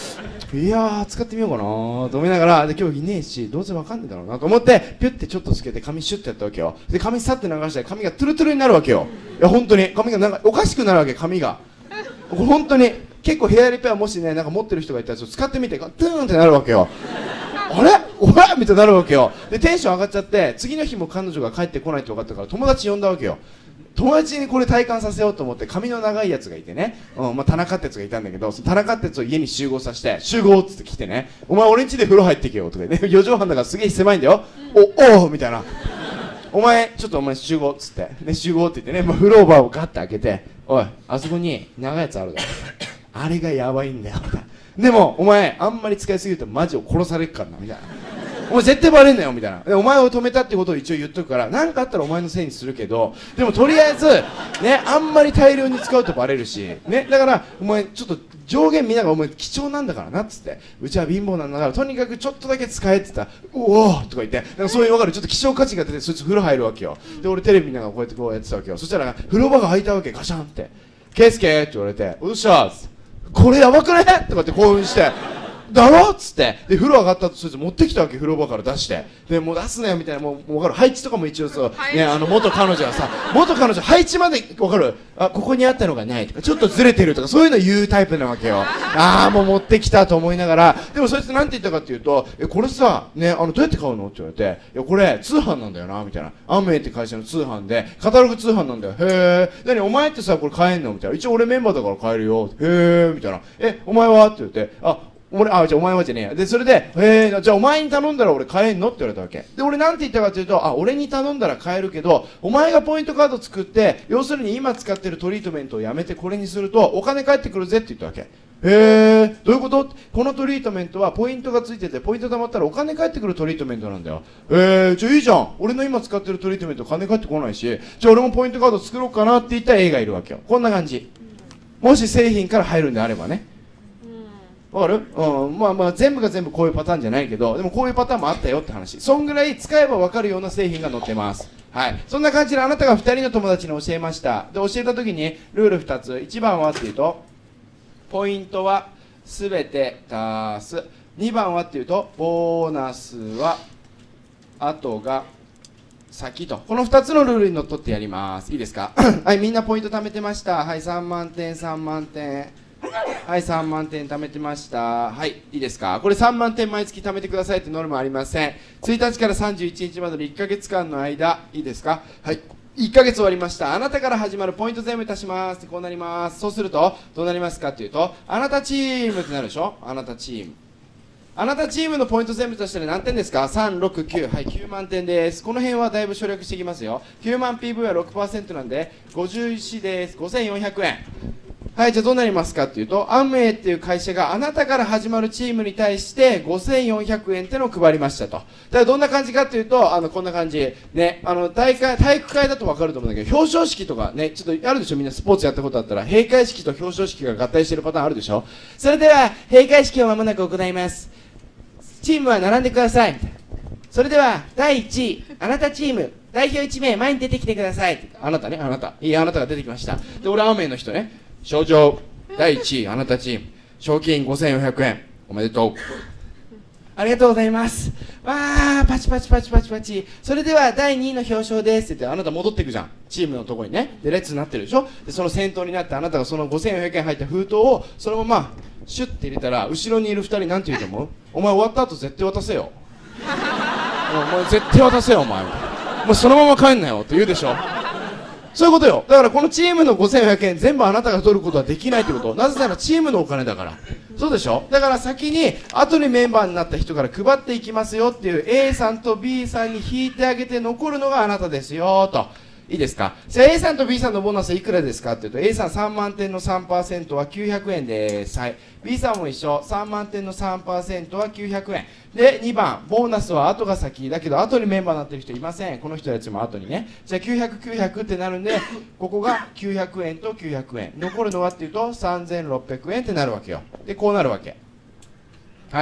いやー使ってみようかなーと思いながら、で今日いねえしどうせわかんねえだろうなと思ってピュッてちょっとつけて髪シュッてやったわけよ。で髪さって流したら髪がトゥルトゥルになるわけよ。いや本当に髪がなんかおかしくなるわけ、髪がこれ本当に結構ヘアリペアもしねなんか持ってる人がいたら使ってみてトゥーンってなるわけよ。あれおらみたいになるわけよ。でテンション上がっちゃって、次の日も彼女が帰ってこないって分かったから友達呼んだわけよ。友達にこれ体感させようと思って、髪の長いやつがいてね、うんまあ、田中ってやつがいたんだけど、その田中ってやつを家に集合させて、集合っつって来てね、お前俺ん家で風呂入ってけよとかね、よじはんだからすげえ狭いんだよ、おおみたいな、お前ちょっとお前集合っつって、ね、集合って言ってね、まあ、風呂場をガッて開けて、おいあそこに長いやつあるだろあれがやばいんだよみたいな。でもお前あんまり使いすぎるとマジを殺されるからなみたいな、お前絶対バレんなよみたいな。でお前を止めたってことを一応言っとくから、何かあったらお前のせいにするけど、でもとりあえずねあんまり大量に使うとバレるしね、だからお前ちょっと上限見ながら、お前貴重なんだからなっつって、うちは貧乏なんだからとにかくちょっとだけ使えって言ったら、おおとか言って、なんかそういう分かるちょっと希少価値が出て、そいつ風呂入るわけよ。で俺テレビ見ながらこうやってこうやってたわけよ。そしたら風呂場が開いたわけ、ガシャンって、ケイスケって言われて、どうしたっつって、これやばくねとかって興奮してだろっつって、で風呂上がった後そいつ持ってきたわけ、風呂場から出して、でもう出すなよみたいな、もうもう分かる、配置とかも一応さ、ね、あの元彼女がさ、元彼女配置まで分かる、あここにあったのがないとかちょっとずれてるとかそういうの言うタイプなわけよ。ああもう持ってきたと思いながら、でもそいつなんて言ったかっていうと、えこれさねあのどうやって買うのって言われて、いやこれ通販なんだよなみたいな、アメって会社の通販でカタログ通販なんだよ、へえ何お前ってさこれ買えんのみたいな、一応俺メンバーだから買えるよ、へえみたいな、えお前はって言って、あ俺、あ、じゃあお前はじゃねえや。で、それで、えー、じゃあお前に頼んだら俺買えんのって言われたわけ。で、俺なんて言ったかというと、あ、俺に頼んだら買えるけど、お前がポイントカード作って、要するに今使ってるトリートメントをやめてこれにすると、お金返ってくるぜって言ったわけ。へー、どういうこと？このトリートメントはポイントがついてて、ポイント貯まったらお金返ってくるトリートメントなんだよ。えー、じゃあいいじゃん。俺の今使ってるトリートメント金返ってこないし、じゃあ俺もポイントカード作ろうかなって言った A がいるわけよ。こんな感じ。もし製品から入るんであればね。わかる？うん、まあまあ全部が全部こういうパターンじゃないけど、でもこういうパターンもあったよって話。そんぐらい使えば分かるような製品が載ってます。はい。そんな感じであなたがふたりの友達に教えました。で、教えた時にルールふたつ。いちばんはっていうと、ポイントはすべて足す。にばんはっていうと、ボーナスは後が先と。このふたつのルールにのっとってやります。いいですか？はい、みんなポイント貯めてました。はい、さんまんてん、さんまんてん。はい、さんまんてん貯めてました。はい、いいですか？これさんまんてん毎月貯めてくださいってノルマありません。ついたちからさんじゅういちにちまでのいっかげつかんの間、いいですか？はい、いっかげつ終わりました。あなたから始まるポイント全部足しますってこうなります。そうするとどうなりますかっていうと、あなたチームってなるでしょ。あなたチーム、あなたチームのポイント全部足したら何点ですか？さん、ろく、きゅう、はい、きゅうまんてんです。この辺はだいぶ省略していきますよ。きゅうまん ピーブイ は ろくパーセント なんでごじゅういちです。ごせんよんひゃくえん。はい、じゃあどうなりますかっていうと、アムウェイっていう会社があなたから始まるチームに対してごせんよんひゃくえんってのを配りましたと。だからどんな感じかっていうと、あのこんな感じね、あの大会体育会だと分かると思うんだけど、表彰式とかね、ちょっとあるでしょ。みんなスポーツやったことあったら閉会式と表彰式が合体してるパターンあるでしょ。それでは閉会式をまもなく行います。チームは並んでください。それではだいいちい、あなたチーム代表いちめい前に出てきてください。あなたね、あなた、いいあなたが出てきました。で俺アーメンの人ね、賞状だいいちいあなたチーム、賞金ごせんよんひゃくえんおめでとう、ありがとうございます。わーパチパチパチパチパチ。それではだいにいの表彰ですって言って、あなた戻っていくじゃん、チームのとこにね。で列になってるでしょ。でその先頭になって、あなたがそのごせんよんひゃくえん入った封筒をそのままシュッて入れたら、後ろにいるふたりなんて言うと思う？お前終わった後絶対渡せよお前絶対渡せよお前、もうそのまま帰んなよって言うでしょ。そういうことよ。だからこのチームのごせんよんひゃくえん全部あなたが取ることはできないってこと。なぜならチームのお金だから。そうでしょ。だから先に後にメンバーになった人から配っていきますよっていう A さんと B さんに引いてあげて残るのがあなたですよと。いいですか。じゃあ A さんと B さんのボーナスはいくらですかっていうと、 A さんさんまんてんの さんパーセント はきゅうひゃくえんです。はい。 B さんも一緒、さんまんてんの さんパーセント はきゅうひゃくえんで、にばんボーナスは後が先だけど後にメンバーになってる人いません。この人たちも後にね。じゃあきゅうひゃく、きゅうひゃくってなるんで、ここがきゅうひゃくえんときゅうひゃくえん、残るのはっていうとさんぜんろっぴゃくえんってなるわけよ。でこうなるわけ。はい。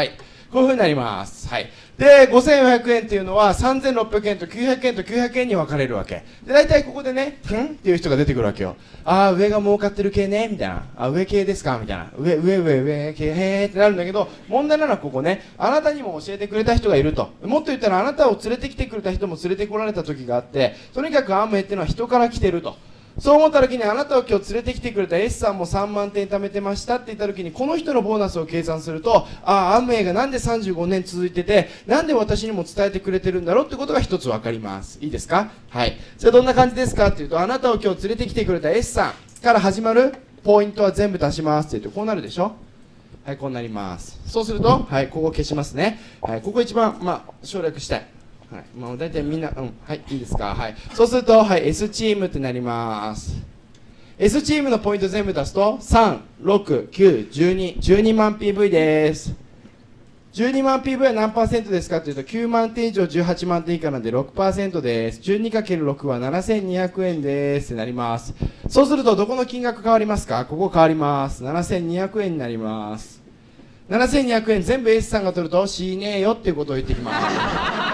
こういう風になります。はい。で、ごせんよんひゃくえんっていうのはさんぜんろっぴゃくえんときゅうひゃくえんときゅうひゃくえんに分かれるわけ。で、大体ここでね、んっていう人が出てくるわけよ。あー、上が儲かってる系ね、みたいな。あ、上系ですかみたいな。上、上、上、上系、へーってなるんだけど、問題なのはここね、あなたにも教えてくれた人がいると。もっと言ったらあなたを連れてきてくれた人も連れてこられた時があって、とにかくアムウェイっていうのは人から来てると。そう思った時にあなたを今日連れてきてくれた S さんもさんまんてん貯めてましたって言った時にこの人のボーナスを計算すると、ああ、アムウェイがなんでさんじゅうごねん続いててなんで私にも伝えてくれてるんだろうってことが一つ分かります。いいですか？はい。じゃあどんな感じですかっていうと、あなたを今日連れてきてくれた S さんから始まるポイントは全部足しますって言うとこうなるでしょ。はい、こうなります。そうすると、はい、ここ消しますね。はい、ここ一番、まあ、省略したい。はい、まあ、大体みんな、うん、はい、いいですか。はい。そうすると、はい、S チームってなります。S チームのポイント全部出すと、さん、ろく、きゅう、じゅうに、じゅうにまん ピーブイ です。じゅうにまん ピーブイ は何パーセントですかというと、きゅうまんてん以上じゅうはちまんてん以下なんで ろくパーセント です。じゅうにかけるろく はななせんにひゃくえんですってなります。そうすると、どこの金額変わりますか？ここ変わります。ななせんにひゃくえんになります。ななせんにひゃくえん全部 S さんが取ると、しねえよっていうことを言ってきます。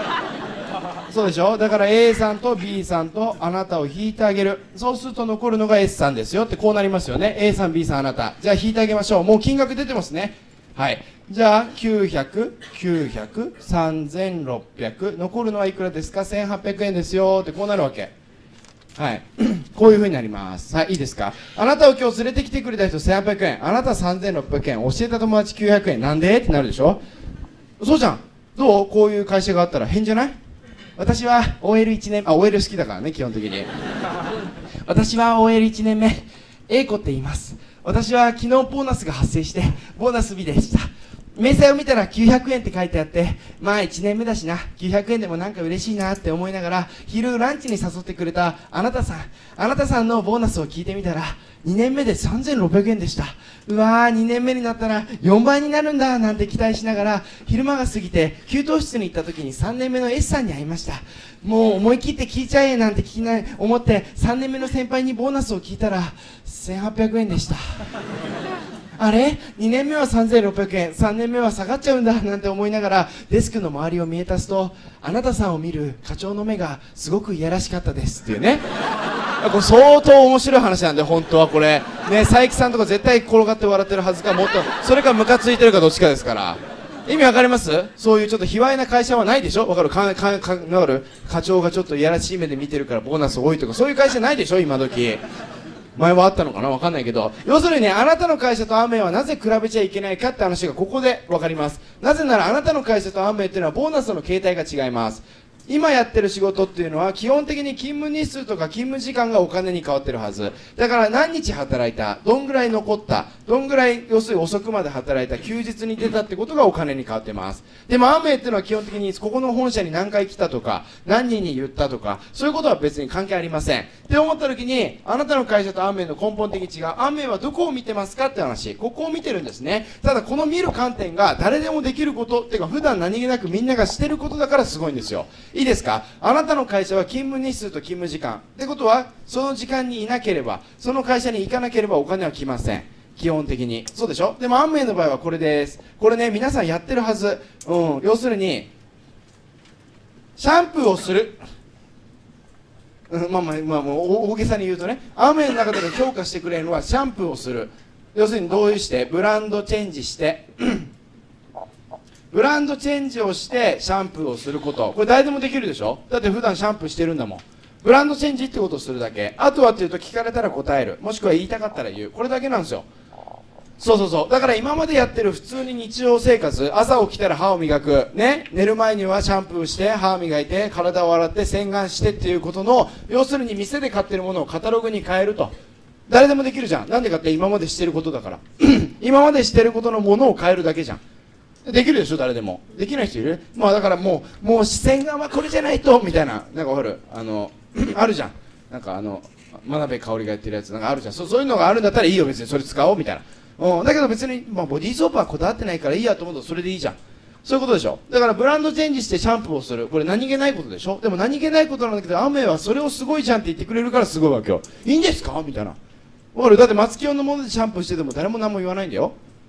そうでしょ。だから A さんと B さんとあなたを引いてあげる。そうすると残るのが S さんですよってこうなりますよね。 A さん B さんあなた。じゃあ引いてあげましょう。もう金額出てますね。はい。じゃあきゅうひゃく、きゅうひゃく、さんぜんろっぴゃく、残るのはいくらですか？せんはっぴゃくえんですよってこうなるわけ。はい。こういう風になります。はい、いいですか？あなたを今日連れてきてくれた人せんはっぴゃくえん、あなたさんぜんろっぴゃくえん、教えた友達きゅうひゃくえん、なんでってなるでしょ。そうじゃん。どう？こういう会社があったら変じゃない？私は オーエルいち 年、あ、オーエル 好きだからね、基本的に。私は オーエルいち 年目、A 子って言います。私は昨日ボーナスが発生して、ボーナス日でした。明細を見たらきゅうひゃくえんって書いてあって、まあいちねんめだしな、きゅうひゃくえんでもなんか嬉しいなって思いながら、昼ランチに誘ってくれたあなたさん、あなたさんのボーナスを聞いてみたら、にねんめでさんぜんろっぴゃくえんでした。うわー、にねんめになったらよんばいになるんだなんて期待しながら、昼間が過ぎて給湯室に行った時にさんねんめの S さんに会いました。もう思い切って聞いちゃえなんて聞きない思ってさんねんめの先輩にボーナスを聞いたらせんはっぴゃくえんでした。あれ ?に 年目はさんぜんろっぴゃくえん、さんねんめは下がっちゃうんだなんて思いながらデスクの周りを見渡すと、あなたさんを見る課長の目がすごくいやらしかったですっていうね。これ相当面白い話なんで本当はこれね、佐伯さんとか絶対転がって笑ってるはずか、もっとそれかムカついてるかどっちかですから。意味わかります？そういうちょっと卑猥な会社はないでしょ。わかるかかかわかる課長がちょっといやらしい目で見てるからボーナス多いとか、そういう会社ないでしょ今時。前はあったのかなわかんないけど、要するにね、あなたの会社とアムウェイはなぜ比べちゃいけないかって話がここでわかります。なぜならあなたの会社とアムウェイっていうのはボーナスの形態が違います。今やってる仕事っていうのは基本的に勤務日数とか勤務時間がお金に変わってるはずだから、何日働いた、どんぐらい残った、どんぐらい要するに遅くまで働いた、休日に出たってことがお金に変わってます。でもアムウェイっていうのは基本的にここの本社に何回来たとか何人に言ったとかそういうことは別に関係ありませんって思った時に、あなたの会社とアムウェイの根本的に違う。アムウェイはどこを見てますかって話、ここを見てるんですね。ただこの見る観点が誰でもできることっていうか、普段何気なくみんながしてることだからすごいんですよ。いいですか？あなたの会社は勤務日数と勤務時間ってことは、その時間にいなければ、その会社に行かなければお金は来ません。基本的にそうでしょ。でもアムウェイの場合はこれです。これね、皆さんやってるはず。うん、要するにシャンプーをする、うん、まあまあまあもう大げさに言うとね、アムウェイの中での評価してくれるのはシャンプーをする。要するにどういうしてブランドチェンジしてブランドチェンジをしてシャンプーをすること、これ誰でもできるでしょ。だって普段シャンプーしてるんだもん。ブランドチェンジってことをするだけ。あとはっていうと、聞かれたら答える、もしくは言いたかったら言う、これだけなんですよ。そうそうそう。だから今までやってる普通に日常生活、朝起きたら歯を磨くね、寝る前にはシャンプーして歯磨いて体を洗って洗顔してっていうことの、要するに店で買ってるものをカタログに変えると。誰でもできるじゃん。なんでかって今までしてることだから今までしてることのものを変えるだけじゃん。できるでしょ、誰でも。できない人いる？まあだからもう、もう洗顔はこれじゃないとみたいな、なんかわかる？あのあるじゃん。なんかあの真鍋かおりがやってるやつなんかあるじゃん。そそういうのがあるんだったらいいよ、別にそれ使おうみたいな。うん、だけど別に、まあ、ボディーソープはこだわってないからいいやと思うとそれでいいじゃん。そういうことでしょ。だからブランドチェンジしてシャンプーをする、これ何気ないことでしょ。でも何気ないことなんだけど、アムウェイはそれをすごいじゃんって言ってくれるからすごいわけよ。いいんですかみたいな。わかる？だって松清のものでシャンプーしてても誰も何も言わないんだよ。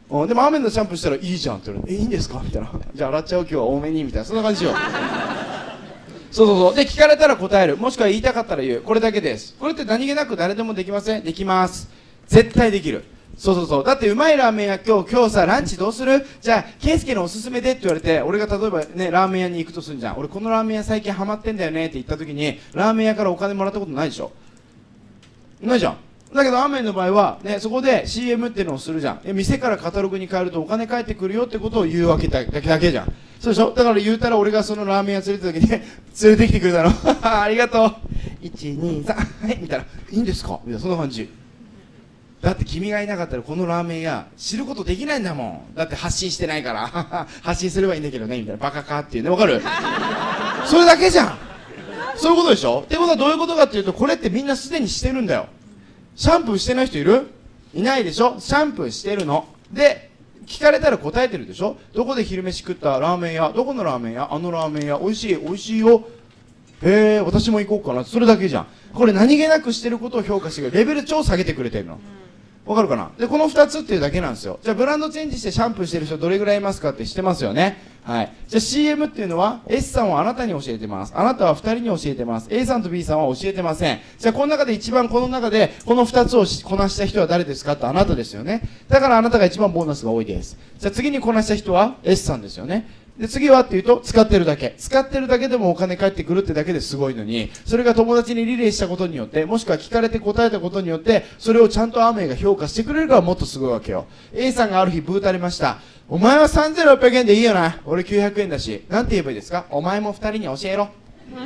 うん、でも雨のシャンプーしたらいいじゃんって言われて、えいいんですかみたいなじゃあ洗っちゃう今日は多めにみたいな、そんな感じよそうそうそう。で聞かれたら答える、もしくは言いたかったら言う、これだけです。これって何気なく誰でもできません？できます。絶対できる。そうそうそう。だってうまいラーメン屋、今日今日さランチどうする？じゃあ圭介のおすすめでって言われて、俺が例えばねラーメン屋に行くとするんじゃん。俺このラーメン屋最近ハマってんだよねって言った時に、ラーメン屋からお金もらったことないでしょ。ないじゃん。だけどアーメンの場合は、ね、そこで シーエム っていうのをするじゃん。店からカタログに変えるとお金返ってくるよってことを言うわけだけだけじゃん。そうでしょ。だから言うたら俺がそのラーメン屋連れてた時に連れてきてくれたのありがとういちにさんはいみたいな、いいんですかみたいな、そんな感じ。だって君がいなかったらこのラーメン屋知ることできないんだもん。だって発信してないから発信すればいいんだけどねみたいな、バカかっていうね、わかるそれだけじゃん。そういうことでしょ。ってことはどういうことかっていうと、これってみんなすでにしてるんだよ。シャンプーしてない人いる？いないでしょ。シャンプーしてるので、聞かれたら答えてるでしょ。どこで昼飯食った？ラーメン屋。どこのラーメン屋？あのラーメン屋。美味しい美味しいよ。へえ、私も行こうかな。それだけじゃん。これ何気なくしてることを評価してくれる。レベル超下げてくれてるの。わかるかな。でこのふたつっていうだけなんですよ。じゃあブランドチェンジしてシャンプーしてる人どれぐらいいますかって知ってますよね。はい。じゃあ シーエム っていうのは S さんはあなたに教えてます。あなたはふたりに教えてます。 A さんと B さんは教えてません。じゃあこの中で一番この中でこのふたつをこなした人は誰ですかってあなたですよね。だからあなたが一番ボーナスが多いです。じゃあ次にこなした人は S さんですよね。で次はっていうと、使ってるだけ使ってるだけでもお金返ってくるってだけですごいのに、それが友達にリレーしたことによって、もしくは聞かれて答えたことによって、それをちゃんとアーメイが評価してくれるからもっとすごいわけよ。 A さんがある日ブータれました。お前はさんぜんろっぴゃくえんでいいよな、俺きゅうひゃくえんだし、なんて言えばいいですか？お前もふたりに教えろ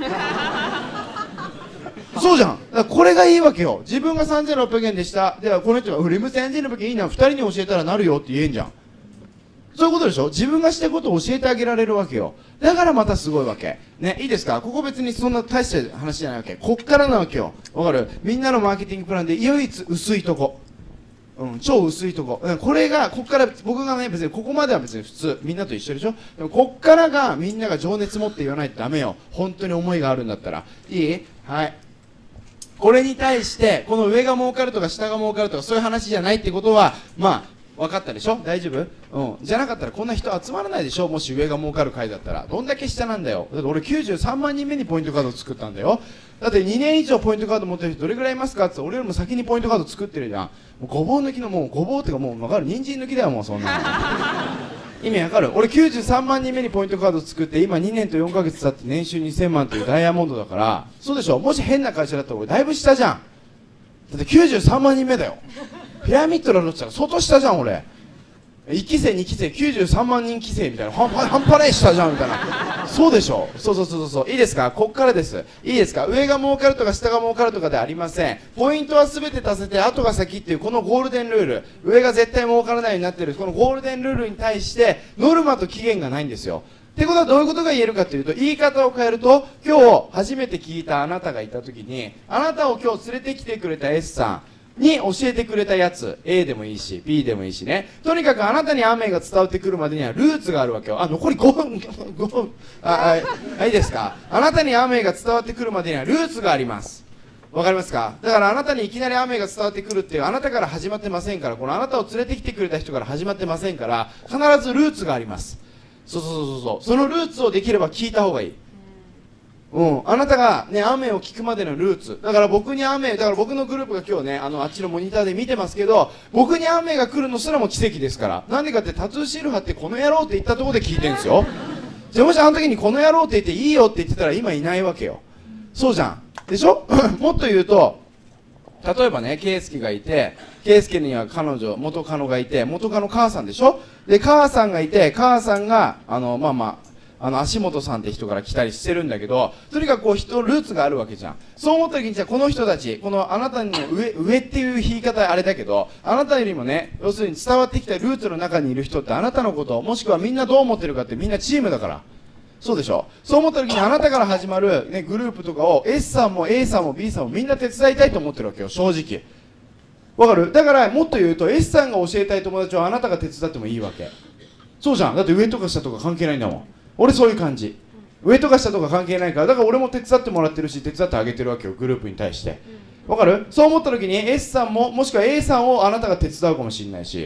そうじゃん。だからこれがいいわけよ。自分がさんぜんろっぴゃくえんでした。ではこの人が俺もさんぜんろっぴゃくえんいいな、ふたりに教えたらなるよって言えんじゃん。そういうことでしょ。自分がしたことを教えてあげられるわけよ。だからまたすごいわけね。いいですか？ここ別にそんな大した話じゃないわけ。こっからなわけよ。わかる？みんなのマーケティングプランで唯一薄いとこ、うん、超薄いとこ、うん、これがこっから僕がね、別にここまでは別に普通みんなと一緒でしょ。でもこっからがみんなが情熱持って言わないとダメよ。本当に思いがあるんだったら。いい？はい。これに対してこの上が儲かるとか下が儲かるとかそういう話じゃないってことは、まあ分かったでしょ。大丈夫？うん。じゃなかったらこんな人集まらないでしょ。もし上が儲かる回だったら。どんだけ下なんだよ。だって俺きゅうじゅうさんまんにんめにポイントカード作ったんだよ。だってにねん以上ポイントカード持ってる人どれぐらいいますかって俺よりも先にポイントカード作ってるじゃん。もうごぼう抜きの、もうごぼうってかもう分かる、人参抜きだよもうそんなの意味わかる？俺きゅうじゅうさんまんにんめにポイントカード作って今にねんとよんかげつ経って年収にせんまんというダイヤモンドだから。そうでしょ。もし変な会社だったら俺だいぶ下じゃん。だってきゅうじゅうさんまんにんめだよ。ピラミッドのロッチャー相当下じゃん俺。いっきせいにきせいきゅうじゅうさんまんにんきせいみたいな、半端ない下じゃんみたいな。そうでしょ。そうそうそうそう。いいですか？こっからです。いいですか？上が儲かるとか下が儲かるとかではありません。ポイントは全て足せて後が先っていうこのゴールデンルール、上が絶対儲からないようになってるこのゴールデンルールに対してノルマと期限がないんですよ。ってことはどういうことが言えるかというと、言い方を変えると、今日初めて聞いたあなたがいた時に、あなたを今日連れてきてくれた S さんに教えてくれたやつ A でもいいし B でもいいしね、とにかくあなたに雨が伝わってくるまでにはルーツがあるわけよ。あ、残りごふんごふん、ああ、いいですか？あなたに雨が伝わってくるまでにはルーツがあります。わかりますか？だからあなたにいきなり雨が伝わってくるっていうあなたから始まってませんから、このあなたを連れてきてくれた人から始まってませんから、必ずルーツがあります。そうそうそうそう。そのルーツをできれば聞いた方がいい。うん、あなたがね、雨を聞くまでのルーツ。だから僕に雨、だから僕のグループが今日ね、あの、あっちのモニターで見てますけど、僕に雨が来るのすらも奇跡ですから。なんでかってタトゥーシール貼ってこの野郎って言ったところで聞いてるんですよ。じゃあもしあの時にこの野郎って言っていいよって言ってたら今いないわけよ。そうじゃん。でしょもっと言うと、例えばね、圭介がいて、圭介には彼女、元カノがいて、元カノ母さんでしょ。で、母さんがいて、母さんが、あの、まあまあ、あの足元さんって人から来たりしてるんだけど、とにかくこう人ルーツがあるわけじゃん。そう思った時に、じゃあこの人たち、このあなたの上上っていう言い方あれだけど、あなたよりもね、要するに伝わってきたルーツの中にいる人ってあなたのこと、もしくはみんなどう思ってるかってみんなチームだから。そうでしょ。そう思った時にあなたから始まる、ね、グループとかを S さんも A さんも B さんもみんな手伝いたいと思ってるわけよ、正直。わかる？だからもっと言うと S さんが教えたい友達をあなたが手伝ってもいいわけ。そうじゃん。だって上とか下とか関係ないんだもん。俺そういう感じ。上とか下とか関係ないから、だから俺も手伝ってもらってるし手伝ってあげてるわけよ、グループに対して。わかる？そう思った時に S さんももしくは A さんをあなたが手伝うかもしれないし、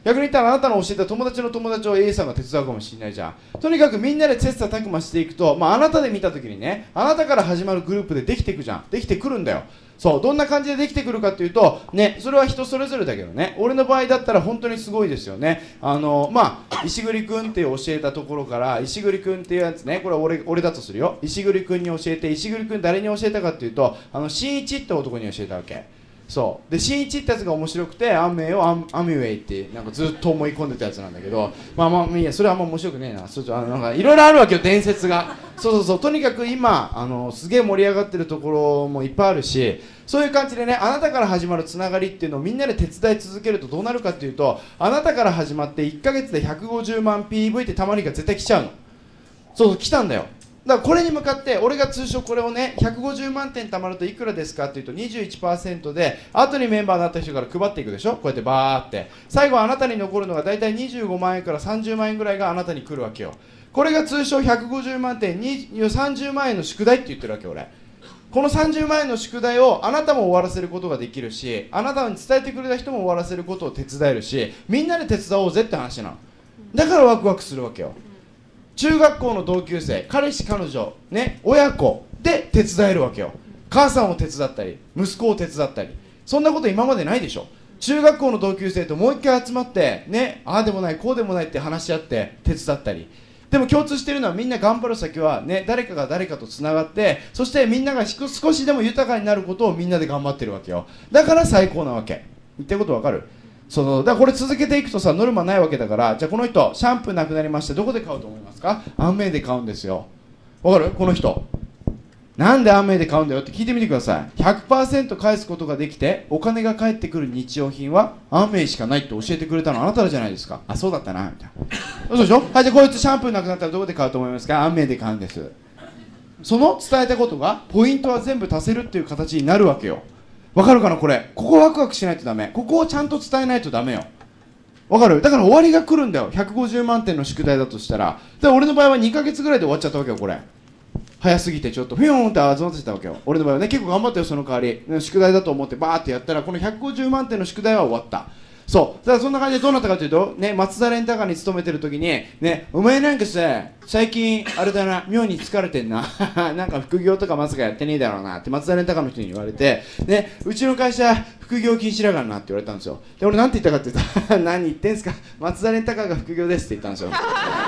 逆に言ったらあなたの教えた友達の友達を A さんが手伝うかもしれないじゃん。とにかくみんなで切磋琢磨していくと、まあ、あなたで見た時にね、あなたから始まるグループでできていくじゃん。できてくるんだよ。そう、どんな感じでできてくるかっていうとね、それは人それぞれだけどね、俺の場合だったら本当にすごいですよね。あのまあ石栗君って教えたところから、石栗君っていうやつね、これは 俺, 俺だとするよ。石栗君に教えて、石栗君誰に教えたかっていうと、あの新一って男に教えたわけ。そうで、新一ってやつが面白くて、アンメイをアンアミウェイってなんかずっと思い込んでたやつなんだけど、まあまあいいや、それはあんま面白くねえな。そうあのなんかいろいろあるわけよ、伝説が。そうそうそう、とにかく今あのすげえ盛り上がってるところもいっぱいあるし、そういう感じでね、あなたから始まるつながりっていうのをみんなで手伝い続けるとどうなるかっていうと、あなたから始まっていっかげつでひゃくごじゅうまん ピーブイ ってたまりが絶対来ちゃうの。そうそう来たんだよ。だからこれに向かって俺が通称これをね、ひゃくごじゅうまんてん貯まるといくらですかっていうと にじゅういちパーセント で後にメンバーになった人から配っていくでしょ。こうやってバーって最後はあなたに残るのがだいたいにじゅうごまんえんからさんじゅうまんえんぐらいがあなたに来るわけよ。これが通称ひゃくごじゅうまんてんさんじゅうまんえんの宿題って言ってるわけ俺。このさんじゅうまんえんの宿題をあなたも終わらせることができるし、あなたに伝えてくれた人も終わらせることを手伝えるし、みんなで手伝おうぜって話なの。だからワクワクするわけよ。中学校の同級生、彼氏彼女ね、親子で手伝えるわけよ。母さんを手伝ったり息子を手伝ったり、そんなこと今までないでしょ。中学校の同級生ともう一回集まってね、ああでもないこうでもないって話し合って手伝ったり。でも共通しているのはみんな頑張る先はね、誰かが誰かとつながって、そしてみんなが少しでも豊かになることをみんなで頑張ってるわけよ。だから最高なわけ。言ってることわかる？そのだからこれ続けていくとさ、ノルマないわけだから、じゃあこの人シャンプーなくなりました、どこで買うと思いますか？アンメイで買うんですよ。わかる？この人なんでアンメイで買うんだよって聞いてみてください。 ひゃくパーセント 返すことができてお金が返ってくる日用品はアンメイしかないって教えてくれたのあなたじゃないですか。あ、そうだったなみたいな。そうでしょ。はい、じゃあこいつシャンプーなくなったらどこで買うと思いますか？アンメイで買うんです。その伝えたことがポイントは全部足せるっていう形になるわけよ。わかるかなこれ。ここワクワクしないとダメ。ここをちゃんと伝えないとダメよ。わかる？だから終わりが来るんだよ。ひゃくごじゅうまんてんの宿題だとしたら。で俺の場合はにかげつぐらいで終わっちゃったわけよこれ。早すぎてちょっとフィヨーンって集まってたわけよ。俺の場合はね、結構頑張ったよその代わり。宿題だと思ってバーってやったらこのひゃくごじゅうまんてんの宿題は終わった。そう。だからそんな感じでどうなったかというと、ね、松田レンタカーに勤めてる時に、ね、お前なんかさ、最近あれだな、妙に疲れてんな。なんか副業とかまさかやってねえだろうなって松田レンタカーの人に言われて、ね、うちの会社副業禁止だからなって言われたんですよ。で、俺なんて言ったかって言ったら、何言ってんすか、松田レンタカーが副業ですって言ったんですよ。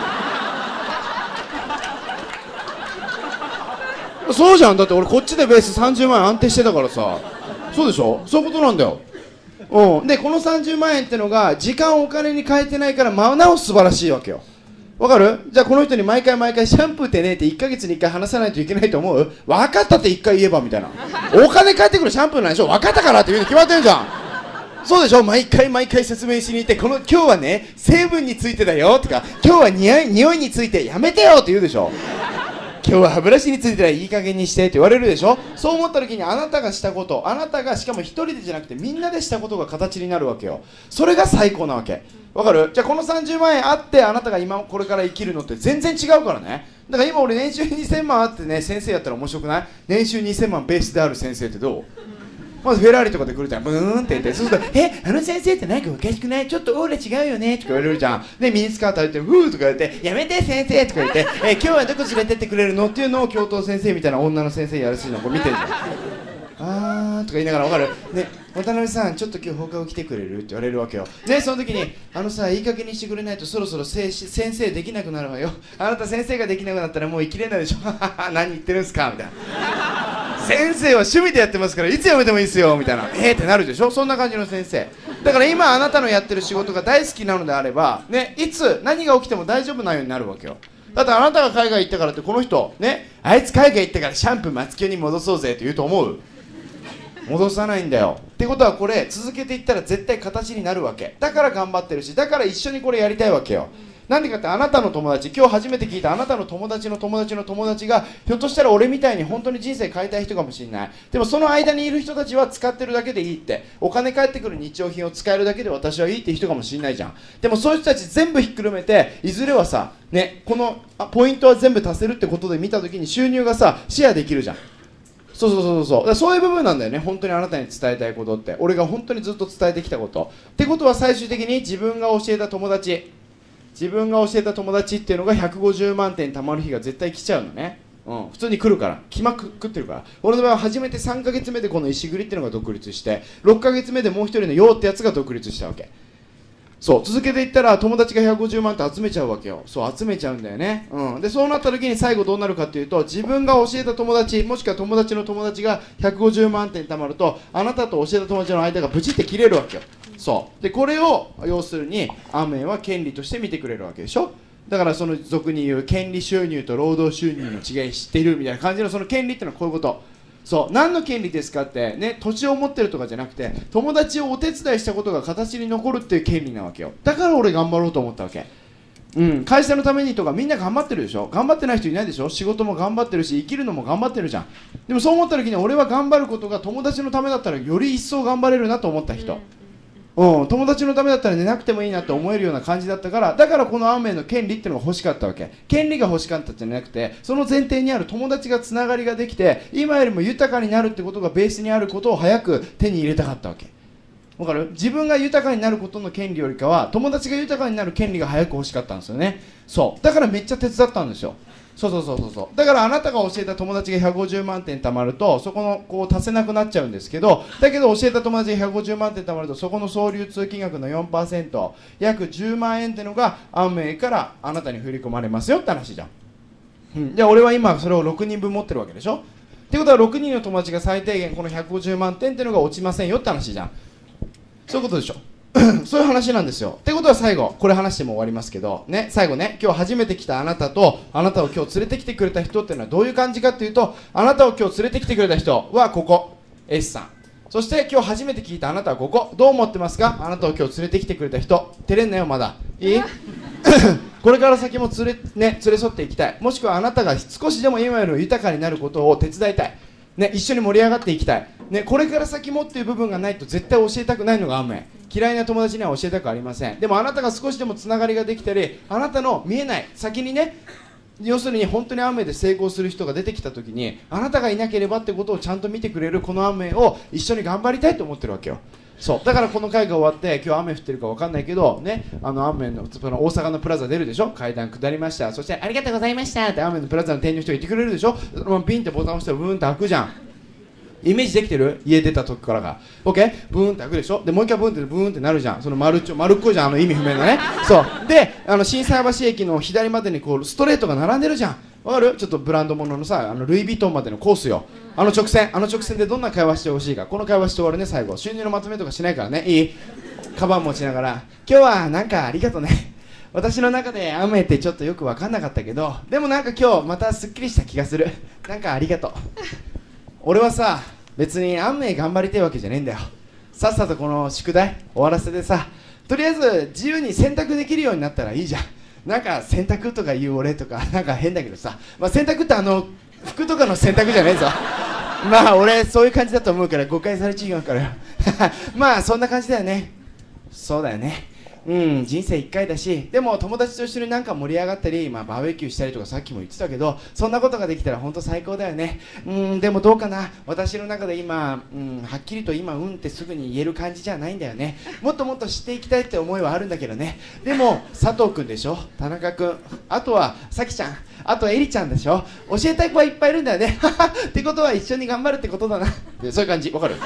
そうじゃん。だって俺こっちでベースさんじゅうまんえん安定してたからさ。そうでしょ。そういうことなんだよ。うん、でこのさんじゅうまんえんってのが時間をお金に変えてないからまあなお素晴らしいわけよ。わかる？じゃあこの人に毎回毎回シャンプーってねっていっかげつにいっかい話さないといけないと思う？分かったっていっかい言えばみたいな。お金返ってくるシャンプーなんでしょ。分かったからって言うに決まってんじゃん。そうでしょ。毎回毎回説明しに行って、この今日はね成分についてだよとか、今日はにおい匂いについてやめてよって言うでしょ。今日は歯ブラシについてはいい加減にしてって言われるでしょ。そう思った時にあなたがしたこと、あなたがしかも一人でじゃなくてみんなでしたことが形になるわけよ。それが最高なわけ。わかる？じゃあこのさんじゅうまんえんあってあなたが今これから生きるのって全然違うからね。だから今俺年収にせんまんあってね、先生やったら面白くない？年収にせんまんベースである先生ってどう？まずフェラーリとかで来るじゃん。ブーンって言って、そうすると「え、あの先生ってなんかおかしくない？ちょっとオーラ違うよね」とか言われるじゃん。でミニスカート履いて「フー」とか言って「やめて先生」とか言って「え、今日はどこ連れてってくれるの？」っていうのを教頭先生みたいな女の先生やらしいのこう見てるじゃん。あーとか言いながら、分かる？ね、渡辺さんちょっと今日放課後来てくれるって言われるわけよ。でその時に「あのさ、いい加減にしてくれないとそろそろ先生できなくなるわよ。あなた先生ができなくなったらもう生きれないでしょ」何言ってるんすかみたいな。先生は趣味でやってますからいつ辞めてもいいですよみたいな。えーってなるでしょ。そんな感じの先生だから今あなたのやってる仕事が大好きなのであればね、いつ何が起きても大丈夫なようになるわけよ。だってあなたが海外行ったからってこの人ね、あいつ海外行ったからシャンプー松清に戻そうぜって言うと思う？戻さないんだよ。ってことはこれ続けていったら絶対形になるわけだから頑張ってるし、だから一緒にこれやりたいわけよ。なんでかってあなたの友達、今日初めて聞いたあなたの友達の友達の友達がひょっとしたら俺みたいに本当に人生変えたい人かもしれない。でもその間にいる人たちは使ってるだけでいいって、お金返ってくる日用品を使えるだけで私はいいって人かもしれないじゃん。でもそういう人たち全部ひっくるめていずれはさね、このポイントは全部足せるってことで見た時に収入がさシェアできるじゃん。 そうそうそうそう。だからそういう部分なんだよね、本当にあなたに伝えたいことって。俺が本当にずっと伝えてきたことってことは、最終的に自分が教えた友達自分が教えた友達っていうのがひゃくごじゅうまんてんたまる日が絶対来ちゃうのね。うん、普通に来るから、来まくってるから。俺の場合は初めてさんかげつめでこの石栗っていうのが独立して、ろっかげつめでもう一人の陽ってやつが独立したわけ。そう続けていったら友達がひゃくごじゅうまんって集めちゃうわけよ。そう集めちゃうんだよね。うん、でそうなった時に最後どうなるかっていうと、自分が教えた友達もしくは友達の友達がひゃくごじゅうまんてんたまると、あなたと教えた友達の間がブチって切れるわけよ。そうでこれを要するにアーメンは権利として見てくれるわけでしょ。だからその俗に言う権利収入と労働収入の違い知っているみたいな感じの、その権利っていうのはこういうこと。そう何の権利ですかってね、土地を持ってるとかじゃなくて、友達をお手伝いしたことが形に残るっていう権利なわけよ。だから俺頑張ろうと思ったわけ。うん、会社のためにとかみんな頑張ってるでしょ。頑張ってない人いないでしょ。仕事も頑張ってるし生きるのも頑張ってるじゃん。でもそう思った時に、俺は頑張ることが友達のためだったらより一層頑張れるなと思った人、うん、友達のためだったら寝なくてもいいなって思えるような感じだったから、だからこのアーメンの権利っていうのが欲しかったわけ。権利が欲しかったんじゃなくて、その前提にある友達がつながりができて、今よりも豊かになるってことがベースにあることを早く手に入れたかったわけ。わかる？自分が豊かになることの権利よりかは、友達が豊かになる権利が早く欲しかったんですよね。そうだからめっちゃ手伝ったんですよ。そうそうそうそうそう。だからあなたが教えた友達がひゃくごじゅうまんてんたまると、そこのこう足せなくなっちゃうんですけど、だけど教えた友達がひゃくごじゅうまんてんたまると、そこの総流通金額の よんパーセント 約じゅうまんえんってのがアーメイからあなたに振り込まれますよって話じゃん。うん、で俺は今それをろくにんぶん持ってるわけでしょ。ってことはろくにんの友達が最低限このひゃくごじゅうまんてんってのが落ちませんよって話じゃん。そういうことでしょ。そういう話なんですよ。ってことは最後これ話しても終わりますけどね、最後ね、今日初めて来たあなたと、あなたを今日連れてきてくれた人っていうのはどういう感じかっていうと、あなたを今日連れてきてくれた人はここ S さん、そして今日初めて聞いたあなたはここ。どう思ってますか？あなたを今日連れてきてくれた人。照れんなよまだいいこれから先も連れ、ね、連れ添っていきたい。もしくはあなたが少しでも今より豊かになることを手伝いたい、ね、一緒に盛り上がっていきたい、ね、これから先もっていう部分がないと絶対教えたくないのがアーメン。嫌いな友達には教えたくありません。でもあなたが少しでもつながりができたり、あなたの見えない先にね、要するに本当にアーメンで成功する人が出てきた時に、あなたがいなければってことをちゃんと見てくれるこのアーメンを一緒に頑張りたいと思ってるわけよ。そうだからこの会が終わって、今日雨降ってるか分かんないけどね、あの雨のその大阪のプラザ出るでしょ。階段下りました、そしてありがとうございましたって雨のプラザの店員の人が言ってくれるでしょ。そのままピンってボタン押したらブーンって開くじゃん。イメージできてる？家出た時からが OK ブーンって開くでしょ。でもう一回ブーンってブーンってなるじゃん。その丸っちょ丸っこいじゃん、あの意味不明なね。そうで、あの心斎橋駅の左までにこうストレートが並んでるじゃん。わかる？ちょっとブランド物のさ、あのルイ・ヴィトンまでのコースよ。あの直線あの直線でどんな会話してほしいか。この会話して終わるね。最後収入のまとめとかしないからね。いい？カバン持ちながら今日はなんかありがとね。私の中で雨ってちょっとよく分かんなかったけど、でもなんか今日またすっきりした気がする。なんかありがとう。俺はさ、別に雨頑張りたいわけじゃねえんだよ。さっさとこの宿題終わらせてさ、とりあえず自由に選択できるようになったらいいじゃん。なんか洗濯とか言う俺とかなんか変だけどさ、まあ、洗濯ってあの服とかの洗濯じゃねえぞ。まあ俺そういう感じだと思うから誤解されちゃうからまあそんな感じだよね。そうだよね。うん、人生いっかいだし、でも友達と一緒になんか盛り上がったり、まあ、バーベキューしたりとかさっきも言ってたけど、そんなことができたら本当最高だよね。うん、でもどうかな、私の中で今、うん、はっきりと今うんってすぐに言える感じじゃないんだよね。もっともっと知っていきたいって思いはあるんだけどね。でも佐藤君でしょ、田中君、あとはさきちゃん、あとはえりちゃんでしょ。教えたい子はいっぱいいるんだよねってことは一緒に頑張るってことだな。そういう感じ、わかる？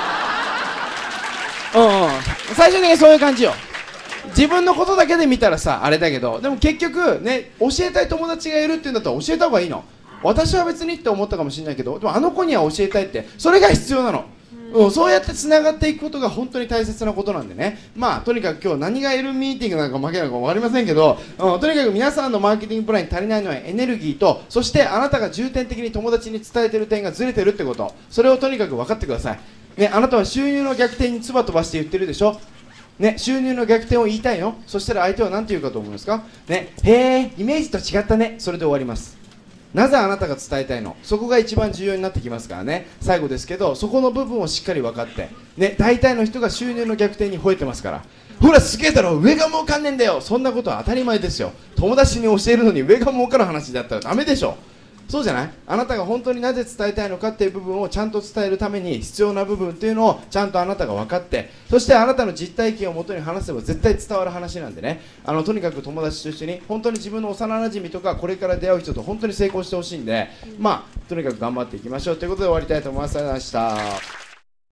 うん、うん、最初にそういう感じよ。自分のことだけで見たらさあれだけど、でも結局ね、教えたい友達がいるっていうんだったら教えた方がいいの。私は別にって思ったかもしれないけど、でもあの子には教えたいって、それが必要なの。うん、そうやってつながっていくことが本当に大切なことなんでね。まあとにかく今日何が L ミーティングなのか負けなのか分かりませんけど、うん、とにかく皆さんのマーケティングプランに足りないのはエネルギーと、そしてあなたが重点的に友達に伝えてる点がずれてるってこと、それをとにかく分かってください、ね。あなたは収入の逆転に唾飛ばして言ってるでしょ。ね、収入の逆転を言いたいの。そしたら相手は何て言うかと思いますか、ね、へえイメージと違ったね。それで終わります。なぜあなたが伝えたいの、そこが一番重要になってきますからね。最後ですけど、そこの部分をしっかり分かって、ね、大体の人が収入の逆転に吠えてますから。ほらすげえだろ、上が儲かんねえんだよ。そんなことは当たり前ですよ。友達に教えるのに上が儲かる話だったらダメでしょ。 そうじゃない？あなたが本当になぜ伝えたいのかっていう部分をちゃんと伝えるために必要な部分っていうのをちゃんとあなたが分かって、そしてあなたの実体験をもとに話せば絶対伝わる話なんでね、あのとにかく友達と一緒に本当に自分の幼馴染とかこれから出会う人と本当に成功してほしいんで、まあとにかく頑張っていきましょうということで終わりたいと思います。ありがとうございました。